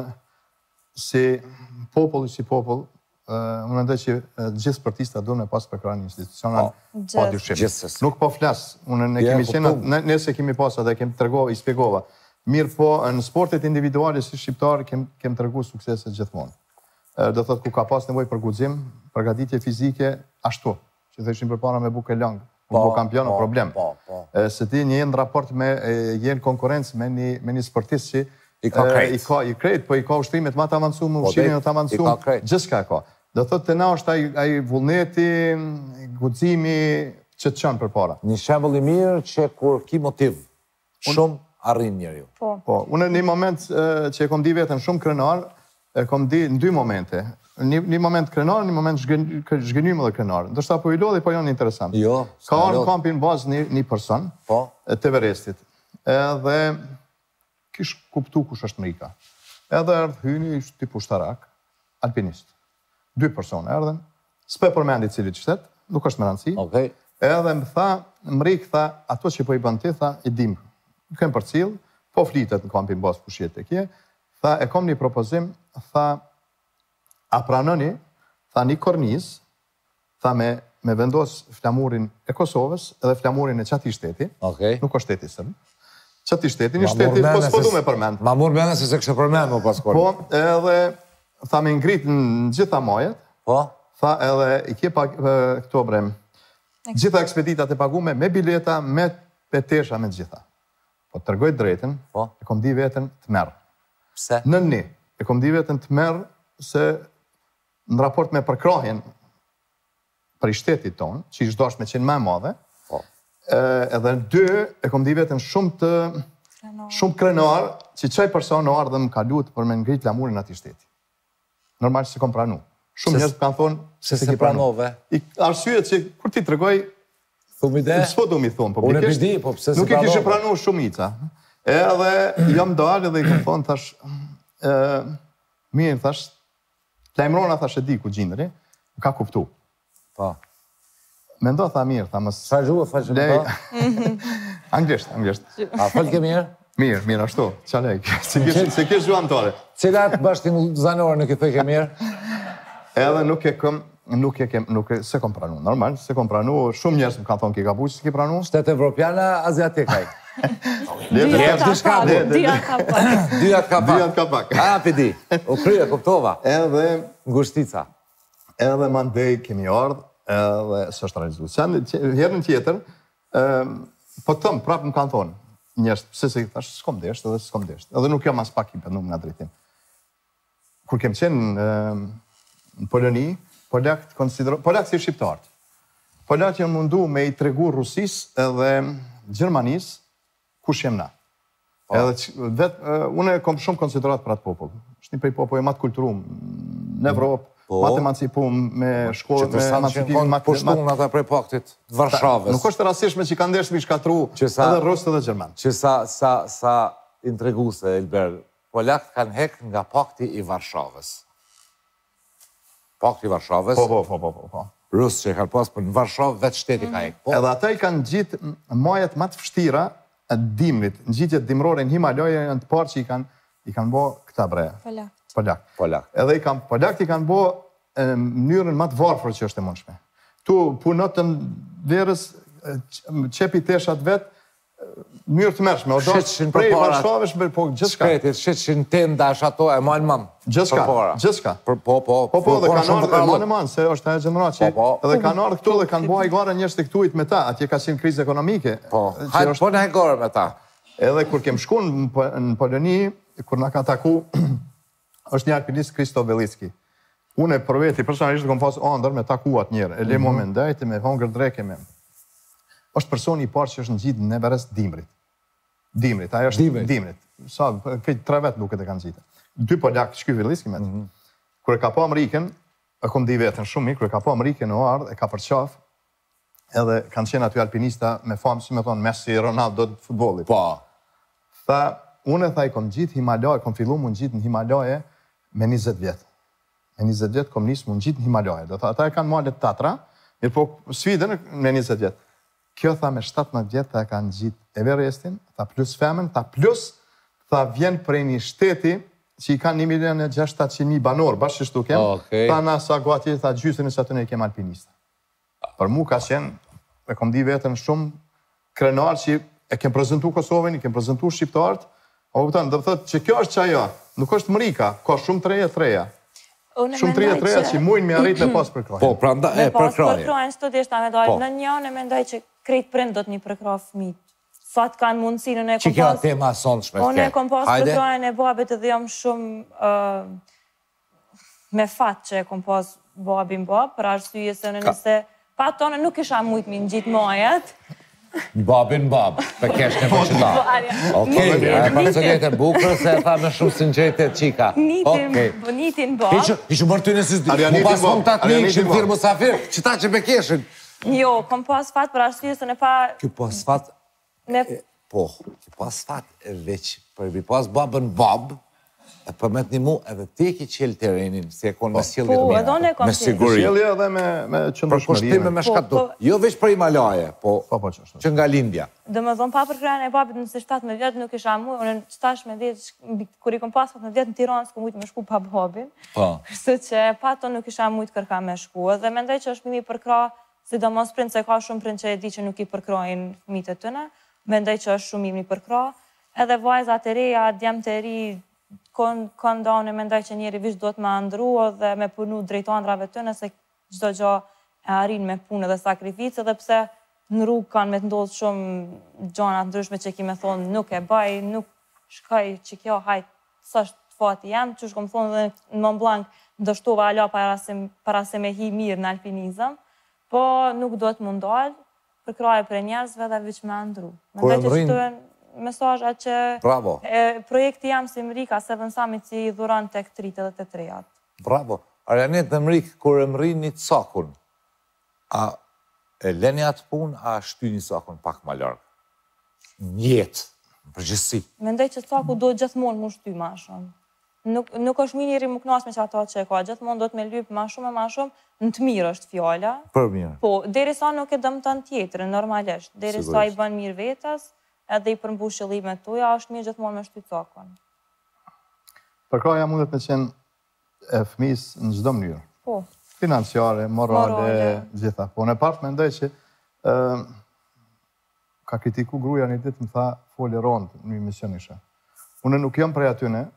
si populli, si popull, unë mendoj që gjithë sportista du me pas përkra një institucional pa dyshim. Nuk po flas, unë ne kemi qenë, nëse kemi pasat dhe kemi tërgova, i spjegova. Mirë po, në sportet individuale si shqiptarë, kem tërgu sukseset gjithmonë. Do thot ku ka pas nevoj për guxim, përgatitje fizike, ashtu, që të ishim përpara me buke langë, në po kampion, në problem. Se ti një jenë raport me, jenë konkurencë me një sportist që I ka krejt. I krejt, po i ka ushtrimet ma të avancu, më ushtrimet të avancu, gjithë ka ka. Do thot të na është ai vullneti, guximi që të qanë për para. Një shembull i mirë që kur ki motiv, shumë arrin njeri ju. Po, unë një moment që e kom di vetën shumë krenar, e kom di në dy momente. Një moment krenar, një moment zhgënymë dhe krenar. Ndërsa po i lodhi, po janë interesant. Jo. Ka arë në kampin bazë një person, të Everestit. Edhe kish kuptu kush është Mrika. Edhe erdhë hyni ishtë tipu shtarak, alpinist. Dy persone erdhen, s'pe përmendi cili qëtet, nuk është më rëndësi. Edhe më tha, Mrik tha, ato që po i bënd ti, tha, i dim. Nuk kem për cilë, po flitet në kampin basë pushjet e kje, tha, e kom një propozim, tha, a pranoni, tha, një korniz, tha, me vendos flamurin e Kosovës edhe flamurin e qati shteti, nuk është shteti sëmë, që ti shteti, një shteti, po s'po du me përmend. Ma mur mene se se kështë përmend, më pas kërë. Po, edhe, tha me ngrit në gjitha majet, tha edhe, i kje pa këto brem, Gjitha ekspeditat e pagume, me bileta, me petesha, me gjitha. Po të tërgoj drejten, Po. e kom di vetën të merë. Pse? Në një, e kom di vetën të merë se në raport me përkrahjen për i shtetit tonë, që i shdosh me qenë me madhe, Po. edhe në dy, e kom di vetën shumë të shumë krenar, që qaj person në ardhe më ka lutë për me ngrit lamurin ati shteti. Normal që se kom pranu. Shumë njerëz kanë thonë Se se pranove? I arsyet që kur ti tregoj Thumi dhe? s'po du mi thonë, po Unë e pikërisht pidi, po pse se nuk i kishe pranove? pranu shumica. Edhe jam dalë dhe i kam thonë thash ë mirë thash lajmërona thash e di ku gjindri, më ka kuptu. Po. Mendo tha mirë, tha mos Sa gjuhë faqe me lej. ta? Anglisht, anglisht. A fol ke mirë? Mirë, mirë ashtu. Ça lej? Se kish se kish gjuhë amtore. Cilat bashkëtim zanore nuk i thoj ke mirë? Edhe nuk e këm, nuk e kem, nuk e, se kom pranu, normal, se kom pranu, shumë njerëz më kanë thonë ki ka buqë, se ki pranu. Shtetë evropiana, aziatikaj. Dyja ka diçka, pak, le, dyja ka pak. Dyjat ka pak. Dyjat ka pak. A, pidi. U krye, kuptova. Edhe, Ngushtica. edhe mandej kemi ardhë, edhe së është realizu. Se herën tjetër, ëm, po të thëmë, prapë më kanë thonë, njerëz, pse se thash, s'kom desht, edhe s'kom desht. Edhe nuk jam as pak i pëndum nga drejtim. Kur kem qenë ëm, në Poloni, Polakët konsidero, Polakët si shqiptarët. Polakët janë mundu me i tregu Rusisë edhe Gjermanisë kush jem na. Edhe që- vet, ë, unë kom shumë konsiderat për atë popull. Është një prej popujve më të kulturum në Evropë, Po. më të emancipum me shkollë, me Që të sanë që emancipimin kanë më të pushtuar ata prej paktit të Varshavës. Nuk është rastishme që kanë ndesh me shkatru Që sa- edhe Rusët edhe Gjerman. Që sa, sa, sa intreguse, Elber, Polakët kanë hek nga pakti i Varshavës. Pakti i Varshavës, Po, po, po, po, po, po. Rusë që e kanë pas, për në Varshavë vetë shteti ka hek. Po, Edhe ata i kanë gjitë majet më të vështira e dimrit, në gjitjet dimrore në Himalaja janë të parë që i kanë i kanë bo këta bre, Polak. Polak. Polak. Edhe i kanë Polak i kanë bo e, në mënyrën më të varfër që është e mundshme. Tu punotën verës e, q- qepi teshat vetë mënyrë të mërshme, o do Shetshin prej përpara. Varshavës, po gjithçka. Shkretit, shetshin tenda, është ato e malë mam. Gjithçka, Përpara. gjithçka. Për, po, po, Po, po, dhe përpara kanë shumë ardhë, të e ka manë manë, se është ajo gjendra që, Po, po. edhe kanë ardhë këtu dhe kanë bua i gara njerëz të këtuit me ta, atje ka qenë krizë ekonomike. Po, që hajtë është- po në hekore me ta. Edhe kur kem shku në, Po- në Poloni, kur na ka taku, është një alpinist Kristof Velicki. Unë e për veti, personalisht kom pas ëndër me takuat njerë, e le Mhm. mu me ndajti, me hongër dreke me. Është personi i parë që është në gjitë në Everest Dimrit. Dimrit, ajo është Dimrit. Dimrit. Sa, këtë tre vetë duket e kanë gjitë. Dy Polak, shky Velicki me. Mhm. Kur e ka po Amerikën, e kom di vetën shumë mirë, kur e ka po Amerikën në ardhë, e ka përqaf, edhe kanë qenë aty alpinista me famë, si me thonë, Messi, Ronaldo të futbollit. Po, Tha, unë e tha i kom gjitë Himalaje, kom fillu më në gjitë në Himalaje me njëzet vjetë. Me njëzet vjetë kom nisë më në gjitë në Himalaje. Do tha, ata e kanë malet tatra, mirë po sfidën me njëzet vjetë. Kjo tha me shtatëmbëdhjetë vjetë ta e kanë gjitë Everestin, tha plus femën, tha plus, tha vjen prej një shteti që i kanë një milion e gjashtëqind mijë banor, bashkë që shtu kem, Okej. tha na sa guati, tha gjysën e sa të ne kem alpinista. Për mu ka qenë, e kom di vetën shumë krenar që e kem prezentu Kosovën, i kem prezentu Shqiptarët, o kupton, do të thotë që kjo është çajo, nuk është mrika, ka shumë treja treja. Unë Shumë treja mendoj treja që- që mujnë me arrit me pas përkrahje. po, pranda, e, Me pas përkraje. përkrajnë studisht ta me dojë Po. në një anë, mendoj që krejt prind do të një përkrah fëmijët. Fat kanë mundësi, unë e Që kom kjo pas... tema sonshme Unë e ke. kom pas Hajde. përkrajnë e babit edhe jam shumë ë, me fat që e kom pas babin bab, për arsye se në nëse pa tonë nuk isha mujt mi në gjitë majet. Babin bab, të kesh në përqëta. Okej, Nitin- e personet e bukër, se e tha me shumë sinceritet qika. Nitin, Okej. nitin bab. Hiqë, hiqë mërë ty nësë zdi. Arianitin Mu pas bab, hong të atë një, Arianitin këshim bab. thirë musafir, që ta që me keshin. Jo, kom pas fat për arsye se në pa... Kjo pas fat, Me, po, kjo pas fat e veç, për bi pas babën bab, e përmet një mu edhe ti ki qelë terenin, si e konë me sjellë Po, të edhe unë e mira, kom me qelë. siguri. Sjellje edhe me, me Për qëndrueshmëri. kushtime me shkatu. Po, po. Jo veç për Himalaje, po, Po, po, që është. që nga lindja. dhe më thonë pa përkrajnë e babit nëse shtatëmbëdhjetë vjetë nuk isha mu, unë shtatëmbëdhjetë, kur i kom pas pesëmbëdhjetë në Tiranë, s'ku mujtë me shku pa babin. Po. Kështu që pa to nuk isha mujtë kërka me shku. Dhe mendoj që është mimi përkra, sidomos prind se ka shumë prind që e di që nuk i përkrajnë fëmijët e tëne. Mendoj që është shumë mimi përkra. Edhe vajzat e reja, djemtë e ri, kanë dane mendoj që njeri vish do të me andru dhe me punu drejt andrave tëne, se çdo gjë e arrin me punë dhe sakrificë, edhe pse në rrugë kanë me të ndodhë shumë gjana të ndryshme që ki me thonë nuk e baj, nuk shkaj që kjo hajt, së është fati jam, që shkom thonë dhe në Mont Blanc ndështova ala para se, para se me hi mirë në alpinizëm, po nuk do të mundal për kraje për njerëzve dhe vëq me ndru. Mendoj që që të mesazha që Bravo. E, projekti jam si Mrika Seven Summit si dhuron tek trit edhe të trejat. Bravo. Arjanet dhe Mrik, kur e mri një cakun, a e leni atë pun, a shty një cakun pak ma largë? Një jetë, në përgjithësi. Mendoj që caku do gjithmonë mu shty ma shumë. Nuk, nuk është minjëri më knasme që ato që e ka, gjithmonë do të me lypë ma shumë e ma shumë, në të mirë është fjalla. Për mirë. Po, deri sa nuk e dëmë të në tjetërë, normalisht. Deri sa i bën mirë vetës, edhe i përmbush qëllimet tuja, është mirë gjithmonë me shty cakun. Përkraja mundet me qenë e fëmis në çdo mënyrë. Po. Financiare, morale, Morale. gjitha. Po, në partë mendoj që ë, ka kritiku gruaja një ditë më tha folë rond në emision isha. Unë nuk jam prej atyne,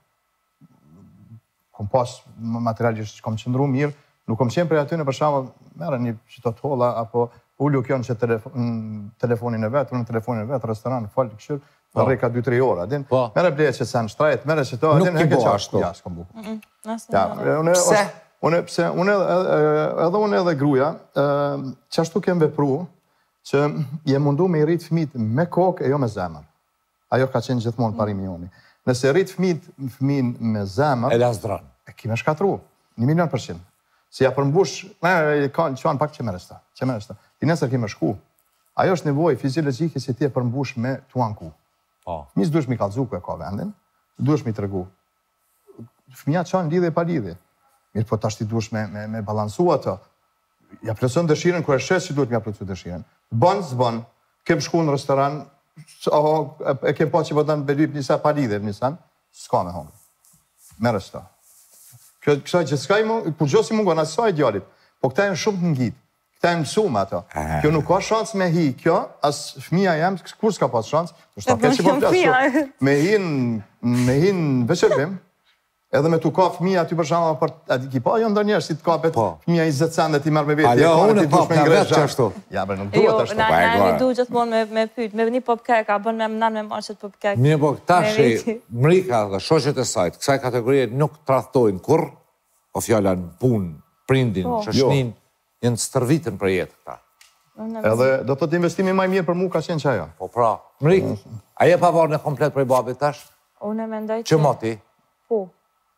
kom pas materialisht që kom qëndru mirë, nuk kom qenë prej atyne për shembull merre një qito të holla, apo ullu kjo në telefon, telefonin e vetë, unë në telefonin e vetë, restoran, falë të këshyrë, dhe reka dy tre ora. Din, Po. merre bleje që sa në shtrajt, merre që to, Nuk din, ki heke bo qa- ashtu. Ja, s'kom bu. Nësë Ja, në une, Pse? është- Une, pse, une, edhe edhe unë edhe gruja, ë, qashtu kem vepru, që je mundu me i rritë fëmijët me kokë e jo me zemër. Ajo ka qenë gjithmonë parimi joni. Nëse rritë fëmijët fëmijën me zemër, E lasdran. e kime shkatru, një milion përqind. Si ja përmbush, ne, ka qanë pak që meresta, që meresta. Ti nesër kime shku. Ajo është nevoj fiziologjike si ti e përmbush me tuan ku. Po. Fëmijës duhesh mi kallëzu ku e ka vendin, duhesh mi tregu. Fëmija qanë lidhje pa lidhje. Mirë po tash ti duhesh me, me, me balansu ato. Ja plëson dëshiren, kër e shes që duhet me ja plëcu dëshiren. Bën, zbën, kem shku në restoran, aho, e, e kem pa që po dënë belyp njësa pa lidhje njësan, s'ka me hongë. Merë shta. Kjo kësaj që s'ka i mungë, kur gjosi mungon, asë sa i djallit, po këta e në shumë të ngitë. Këta e mësu me ato. Kjo nuk ka shansë me hi, kjo, asë fëmija jem, kur s'ka pas shansë, të shta ke që po flasë, me hin, me hin veçërbim, edhe me tu ka fëmija aty për shama, për aty ki pa, jo ndër njerë, si të kapet Po. fëmija njëzet cent ti marrë me vetë. Alo, unë e pap nga vetë që ashtu. Ja, bre, nuk Jo, duhet ashtu. na Pa, e na gore. mi du gjithmonë me, me pyt, me një popkek, a bën me mënan me marrë qëtë popkek. Mirë po, tash Me veti. Mrika dhe shoqet e sajt, kësaj kategorie nuk tradhtojnë kur, o fjala në punë, prindin, Po. shoshnin, jenë stërvitën për jetë këta. Edhe do të të investimi maj mirë për mu ka qenë që ajo. Po pra, Mrik, a je pavarë në komplet për i babit tash? Unë e mendoj Që moti? Po.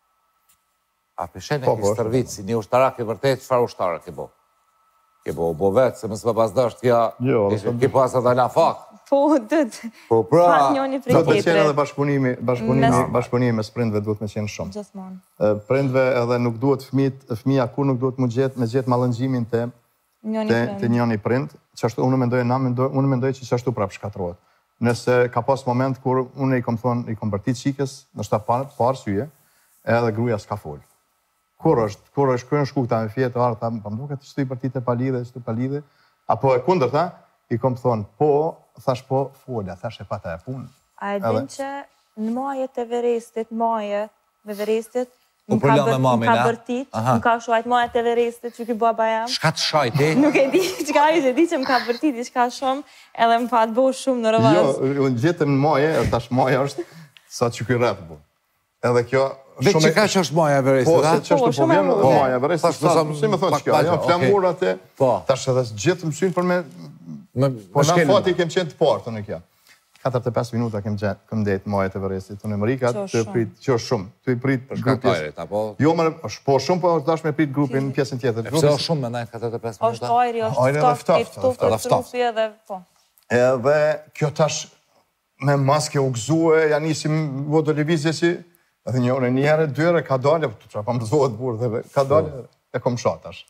A peshen e Po, ki po, stërvit, si një ushtarak i vërtet, çfarë ushtarë ke bo? Ke bo, bo vetë, se mësë më pas dasht kja, Jo, ishe ki pas edhe na fak. Po, dëtë. Po pra, Fat njoni prej Do të qenë edhe tjetëre. bashkëpunimi, bashkëpunimi, Mes- bashkëpunimi me prindve duhet me qenë shumë. Gjithmonë. E, Prindve edhe nuk duhet fëmijët, fëmija kur nuk duhet mu gjetë, me gjetë mallëngjimin të Njoni të, prind. të njëni prind, që ashtu unë mendoj, na mendoj, unë mendoj që që ashtu prap shkatrohet. Nëse ka pas moment kur unë i kom thonë, i kom bërtit qikës, nështë ta parë, parë syje, edhe gruja s'ka folë. Kur është, kur është, kërën shku këta me fjetë, arë, ta më duke të shtu i bërtit e palidhe, shtu palidhe, apo e kundër ta, i kom thonë, po, thash po, folja, thash e pata e punë. A e Edhe- din që në majet e Everestit, majet e Everestit, U më ka përla me bër- mamin, më ka a? bërtit, Aha. më ka shuajt majet e Everestit, që ky baba jam. shka të shajti? Nuk e di, çka ishte, e di që më ka bërtit diçka shumë, edhe më pa të bëu shumë në rëvaz. Jo, unë gjetëm në maje, e tash maja është sa që ky rap bu. Edhe kjo Dhe që ka që është maja e veristit, Po, da? se që është Po, po shumë vjen e edhe vogël. maja, vërejtë, Tash sa, mësëm si me thonë pak që kjo, pak, ajo okej. flamur atë, Po. tash edhe gjithë mësyn për me, Me, po me na shkelin. fati kem qenë të partë në kjo. katërdhjetë e pesë minuta kem gjetë, kem detë majet e Everestit, unë e Merikat, Që është të shumë. prit, që është shumë, të i prit Për grupjes. shkaktajrit, apo? Jo, më, është po shumë, po dash me prit grupin në pjesën tjetër. Pse Grupis- është shumë me nejtë katërdhjetë e pesë Është minuta? ajri, është Ajri edhe ftoft, ftoft, i ftoft edhe për ftoft. trupi edhe, po. Edhe kjo tash me maske u gëzue, ja nisim vo televizje si, edhe një orë, një herë, dy herë, ka dalë, të qa pa më rëzohet burë, dhe ka dalë, e kom shat tash.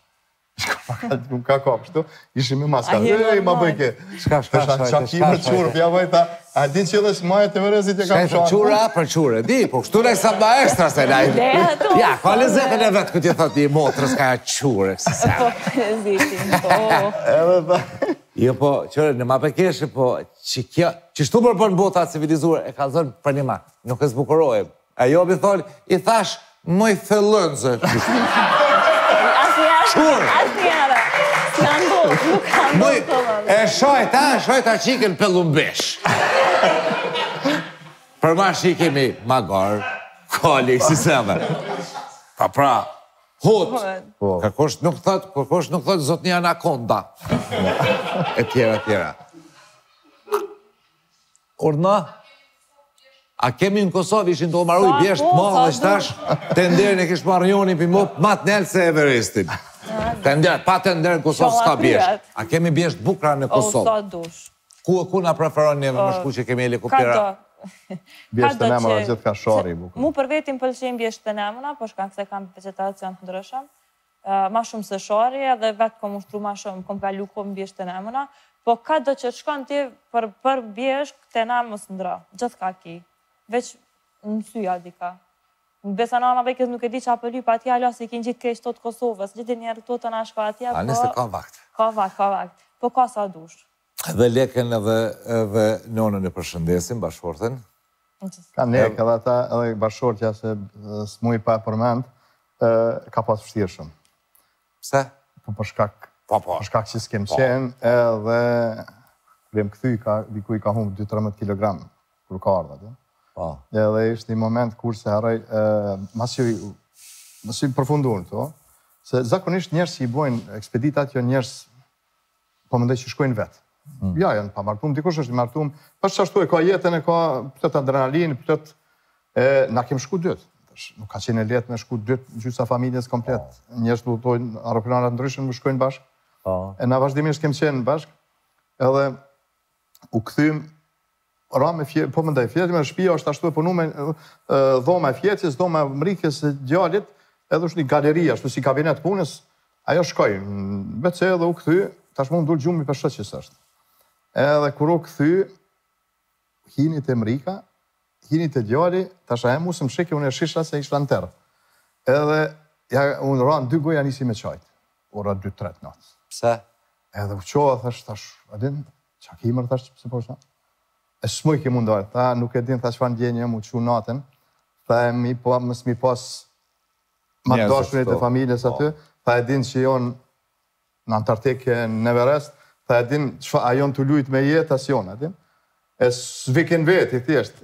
Nuk ka ka pështu, ishim me maska. A je Ej, ma normal. bëjke. Shka, shka, shka, Qa ki shka, për shka, qurë, shka. ja vajta, a din që edhe shmajet e vërezit e Shka kam e për shat. qura, për qure, di, po kështu ne sa ma ekstra se na i... Dhe ato. Ja, ka lezetën e vetë këtë i thot një motrës ka qure, kësi sa. Po, zitin, po. Edhe tha, Jo, po, qëre, në ma pëkeshe, po, që kjo, që shtu për për në bota civilizuar, e ka zënë për një ma, nuk e zbukurojëm. E jo, mi thonë, i thash, moj thellënzë. Asnjëherë, Qurë. asnjëherë. S'kan Muj, e shojt, a, shojt a qiken pëllumbesh. Për ma shi kemi magar, kali, si seme. Pa pra, hut, kërkosh nuk thot, kërkosh nuk thot zotni anakonda. E tjera, tjera. Urna? A kemi në Kosovë ishin të omaru i bjesht ma dhe qëtash, të nderin e kishë marrë njoni për më matë nelë se Everestin. Të nderin, pa të nderin në Kosovë s'ka bjesht. A kemi bjesht bukra në Kosovë? O, sa dush. Ku na preferon një më shku që kemi helikoptera? Bjesht të nemëna gjithë ka shari bukra. Mu për vetin pëlqen bjesht të nemëna, po shkan se kam vegetacion të ndryshëm. Ma shumë se shari, edhe vetë kom ushtru ma shumë, kom kalu kom bjesht të nemëna, po ka do që shkon ti për bjesht të nemës ndra, gjithë ka ki. Veç në syja dika. Në besa nana vekës nuk e di që apëllu pa tja alo se i kinë gjithë kejsh tot Kosovës, gjithë njerë tot të nashka atja, po... A nëse ka vakt? Ka vakt, ka vakt. Po ka sa dush. Dhe leken edhe nonën e përshëndesim, bashkëshorten? Ka nek edhe ata, edhe bashkëshortja se s'muj pa përmend, ka pas vështirë shumë. Pse? Po për shkak... Po, po. Për shkak që s'kem qenë, edhe... Krem këthy, dikuj ka humë dy tridhjetë kilogram, kur ka ardha, edhe ishte një moment kur se haraj, mësë i përfundur të, se zakonisht njerës që i bojnë ekspeditat jo njerës po mëndej që shkojnë vetë. Ja, janë pa martum, dikush është i martum, pas që ashtu e ka jetën, e ka pëtët adrenalin, pëtët... Na kem shku dytë. Nuk ka qenë e letë me shku dytë gjysa familjes komplet. Njerës të lutojnë aeroplanat ndryshën më shkojnë bashkë. E na vazhdimisht kem qenë bashkë, edhe u këthym Rame fjetë, po mëndaj, fjetë me shpia është ashtu e punu me dhoma e fjetjes, dhoma e mrikjes e djallit, edhe është një galeria, ashtu si kabinet punës, ajo shkoj, vetë se edhe u këthy, tash mund dullë gjumi për shët që sështë. Edhe kur u këthy, hinit e mrika, hinit e djalli, tash a e mu se më shikë, unë e shisha se ishla në terë. Edhe, unë ranë dy goja nisi me qajtë, ora dy tret natë. Pse? Edhe u qoha, thash, tash, adin, qa kimër, thash, pëse po shna? E shmuj ke mundohet, tha nuk e din, tha që fa ndjenjë mu që natën, tha e mi po, mës mi pas ma dashërit e familjes aty, tha e din që jonë në Antarktikë në Everest, tha e din që a jonë të lujt me jetë as jonë, a din? E s'vikin vetë, i thjesht,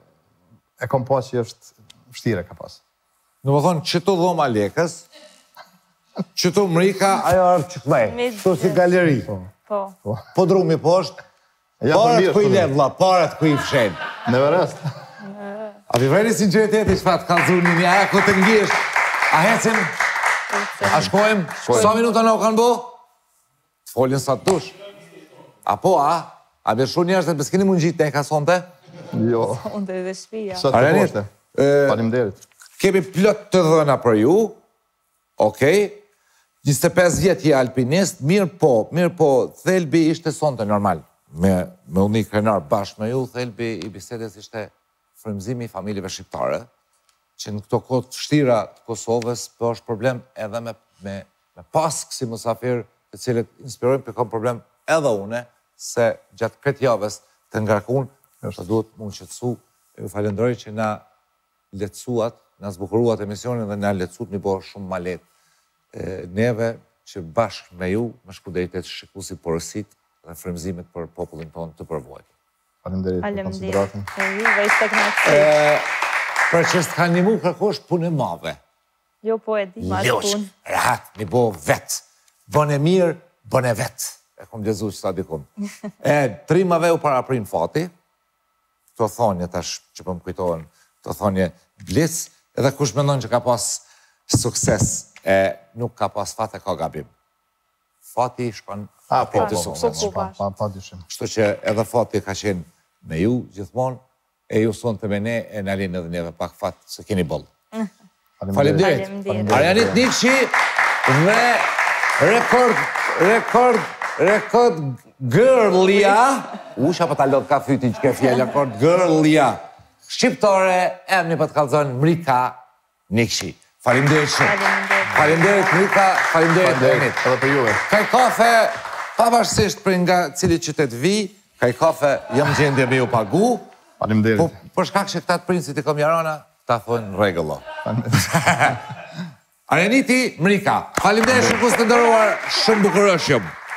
e kom pas që është vështire ka pas. Në më thonë, qëto dhoma lekës, qëto mrika, ajo është që këmej, qëto si galeri. Po. Po drumi poshtë, parat ku i levla, parat ku i fshen. Në Everest. A vi vreni sinceriteti që fa të kalzuni një, aja ku të ngisht, a hecim, a shkojmë, sa minuta në kanë bo? Të folin sa të dush. A po, a? A beshu njerës dhe beskini mund gjitë ne ka sonte? Jo. Sonte dhe shpia. Sa të poshte. Faleminderit. Kemi plot të dhëna për ju, okej, njëzet e pesë vjetë i alpinist, mirë po, mirë po, thelbi ishte sonte normal. Me unë i krenar bashkë me ju, thelbi i bisedes ishte frymëzimi i familjeve shqiptare, që në këto kohë të shtira të Kosovës, për është problem edhe me paskë si mësafir, të cilët inspirojnë për kam problem edhe une, se gjatë këtë javës të ngarkun, të duhet mund qëtësu, e ju falendroj që na letësuat, na zbukuruat emisionin dhe na letësut një bërë shumë ma letë. Neve që bashkë me ju, me shkudejtet shikusi porësit, dhe frymëzimit për popullin tonë të përvojtë. Faleminderit për konsideratën. Për që s'ka një mu kërkosh punë e mave. Jo, po e di ma të punë. Rahat, mi bo vetë. Bën e mirë, bën e vetë. E kom gjezu që sa dikum. E, trimave u para prin fati, të thonje tash që për më kujtojnë, të thonje blic, edhe kush mendon që ka pas sukses, e nuk ka pas fat e ka gabim. Fati shkon A, po, të sukses. Pa dyshim. Kështu që edhe fati ka qenë me ju gjithmonë, e ju sonë të me ne, e në alinë edhe neve pak fatë se keni bëllë. Faleminderit. Arjanit Nikshi dhe rekord, rekord, rekord girlia, usha për ta lot ka fytin që ke fjallë, rekord girlia, shqiptore, e më një për të kalzonë Mrika Nikshi. Faleminderit shumë. Faleminderit Mrika, faleminderit Arjanit. Edhe për juve. Kaj kafe, pavarësisht për nga cili qytet vi, kaj kafe jam gjendje me ju pagu. Faleminderit. Po për shkak që këta të princit i kom jarona, ta thonë regullo. Arjaniti Mrika, faleminderit shumë kusë të ndëruar, shumë bukurëshjëm.